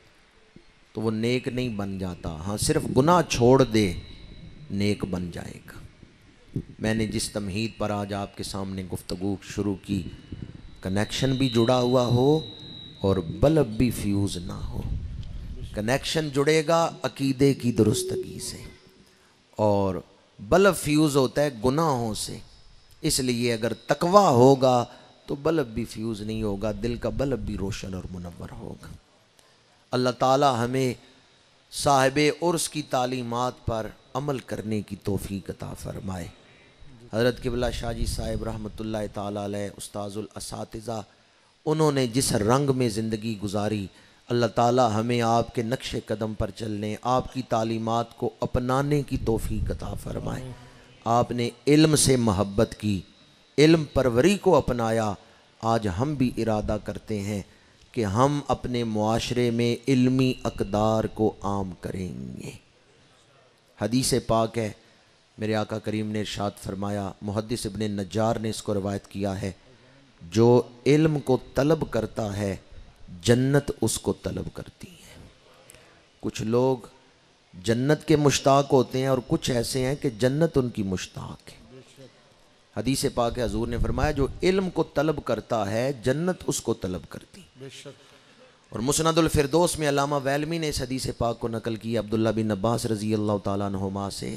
تو وہ نیک نہیں بن جاتا، ہاں صرف گناہ چھوڑ دے نیک بن جائے گا۔ میں نے جس تمہید پر آج آپ کے سامنے گفتگو شروع کی، کنیکشن بھی جڑا ہوا ہو اور بلب بھی فیوز نہ ہو۔ کنیکشن جڑے گا عقیدے کی درستگی سے اور بلب فیوز ہوتا ہے گناہوں سے، اس لیے اگر تقویٰ ہوگا تو بلب بھی فیوز نہیں ہوگا، دل کا بلب بھی روشن اور منور ہوگا۔ اللہ تعالی ہمیں صاحب عرس کی تعلیمات پر عمل کرنے کی توفیق عطا فرمائے۔ حضرت قبلہ شاہ جی صاحب رحمۃ اللہ تعالی علیہ استاذ الاساتذہ، انہوں نے جس رنگ میں زندگی گزاری، اللہ تعالی ہمیں آپ کے نقش قدم پر چلنے، آپ کی تعلیمات کو اپنانے کی توفیق عطا فرمائے۔ آپ نے علم سے محبت کی، علم پروری کو اپنایا۔ آج ہم بھی ارادہ کرتے ہیں کہ ہم اپنے معاشرے میں علمی اقدار کو عام کریں گے۔ حدیث پاک ہے، میرے آقا کریم نے ارشاد فرمایا، محدث ابن نجار نے اس کو روایت کیا ہے، جو علم کو طلب کرتا ہے جنت اس کو طلب کرتی ہے۔ کچھ لوگ جنت کے مشتاق ہوتے ہیں اور کچھ ایسے ہیں کہ جنت ان کی مشتاق ہے۔ حدیث پاک حضور نے فرمایا جو علم کو طلب کرتا ہے جنت اس کو طلب کرتی۔ اور مسند الفردوس میں علامہ ویلمی نے اس حدیث پاک کو نقل کی عبداللہ بن عباس رضی اللہ تعالیٰ عنہما سے،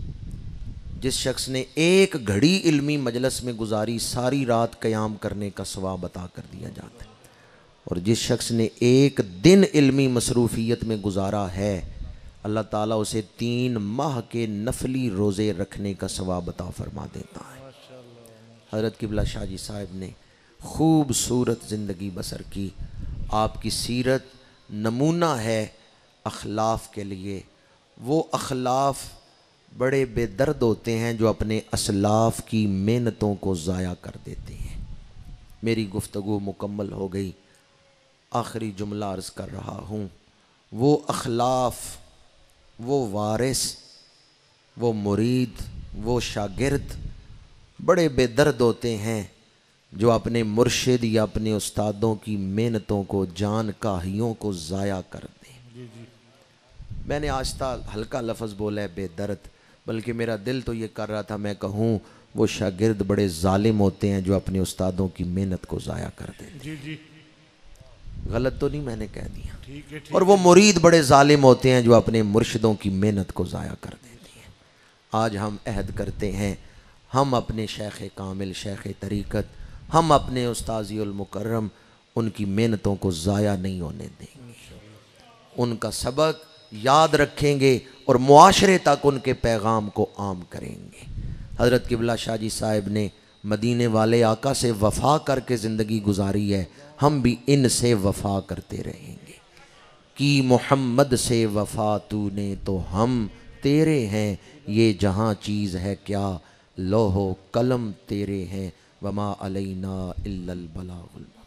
جس شخص نے ایک گھڑی علمی مجلس میں گزاری ساری رات قیام کرنے کا ثواب عطا کر دیا جاتا ہے، اور جس شخص نے ایک دن علمی مصروفیت میں گزارا ہے اللہ تعالیٰ اسے 3 ماہ کے نفلی روزے رکھنے کا ثواب عطا فرما دیتا ہے۔ حضرت قبلہ شاہ جی صاحب نے خوبصورت زندگی بسر کی، آپ کی سیرت نمونہ ہے اخلاف کے لیے۔ وہ اخلاف بڑے بے درد ہوتے ہیں جو اپنے اسلاف کی محنتوں کو ضائع کر دیتے ہیں۔ میری گفتگو مکمل ہو گئی، آخری جملہ عرض کر رہا ہوں، وہ اخلاف، وہ وارث، وہ مرید، وہ شاگرد بڑے بے درد ہوتے ہیں جو اپنے مرشد یا اپنے استادوں کی محنتوں کو، جان کاہیوں کو ضائع کر دیں۔ میں نے آہستہ ہلکا لفظ بولا ہے بے درد، بلکہ میرا دل تو یہ کر رہا تھا میں کہوں وہ شاگرد بڑے ظالم ہوتے ہیں جو اپنے استادوں کی محنت کو ضائع کر دیں۔ غلط تو نہیں میں نے کہہ دیا؟ اور وہ مرید بڑے ظالم ہوتے ہیں جو اپنے مرشدوں کی محنت کو ضائع کر دیتی ہیں۔ آج ہم عہد کرتے ہیں ہم اپنے شیخ کامل، شیخ طریقت، ہم اپنے استاذی المکرم ان کی محنتوں کو ضائع نہیں ہونے دیں گے، ان کا سبق یاد رکھیں گے اور معاشرے تک ان کے پیغام کو عام کریں گے۔ حضرت قبلہ شاہ جی صاحب نے مدینے والے آقا سے وفا کر کے زندگی گزاری ہے، ہم بھی ان سے وفا کرتے رہیں گے۔ کی محمد سے وفا تو نے تو ہم تیرے ہیں، یہ جہاں چیز ہے کیا لوح و قلم تیرے ہیں، وما علینا الا البلاغ۔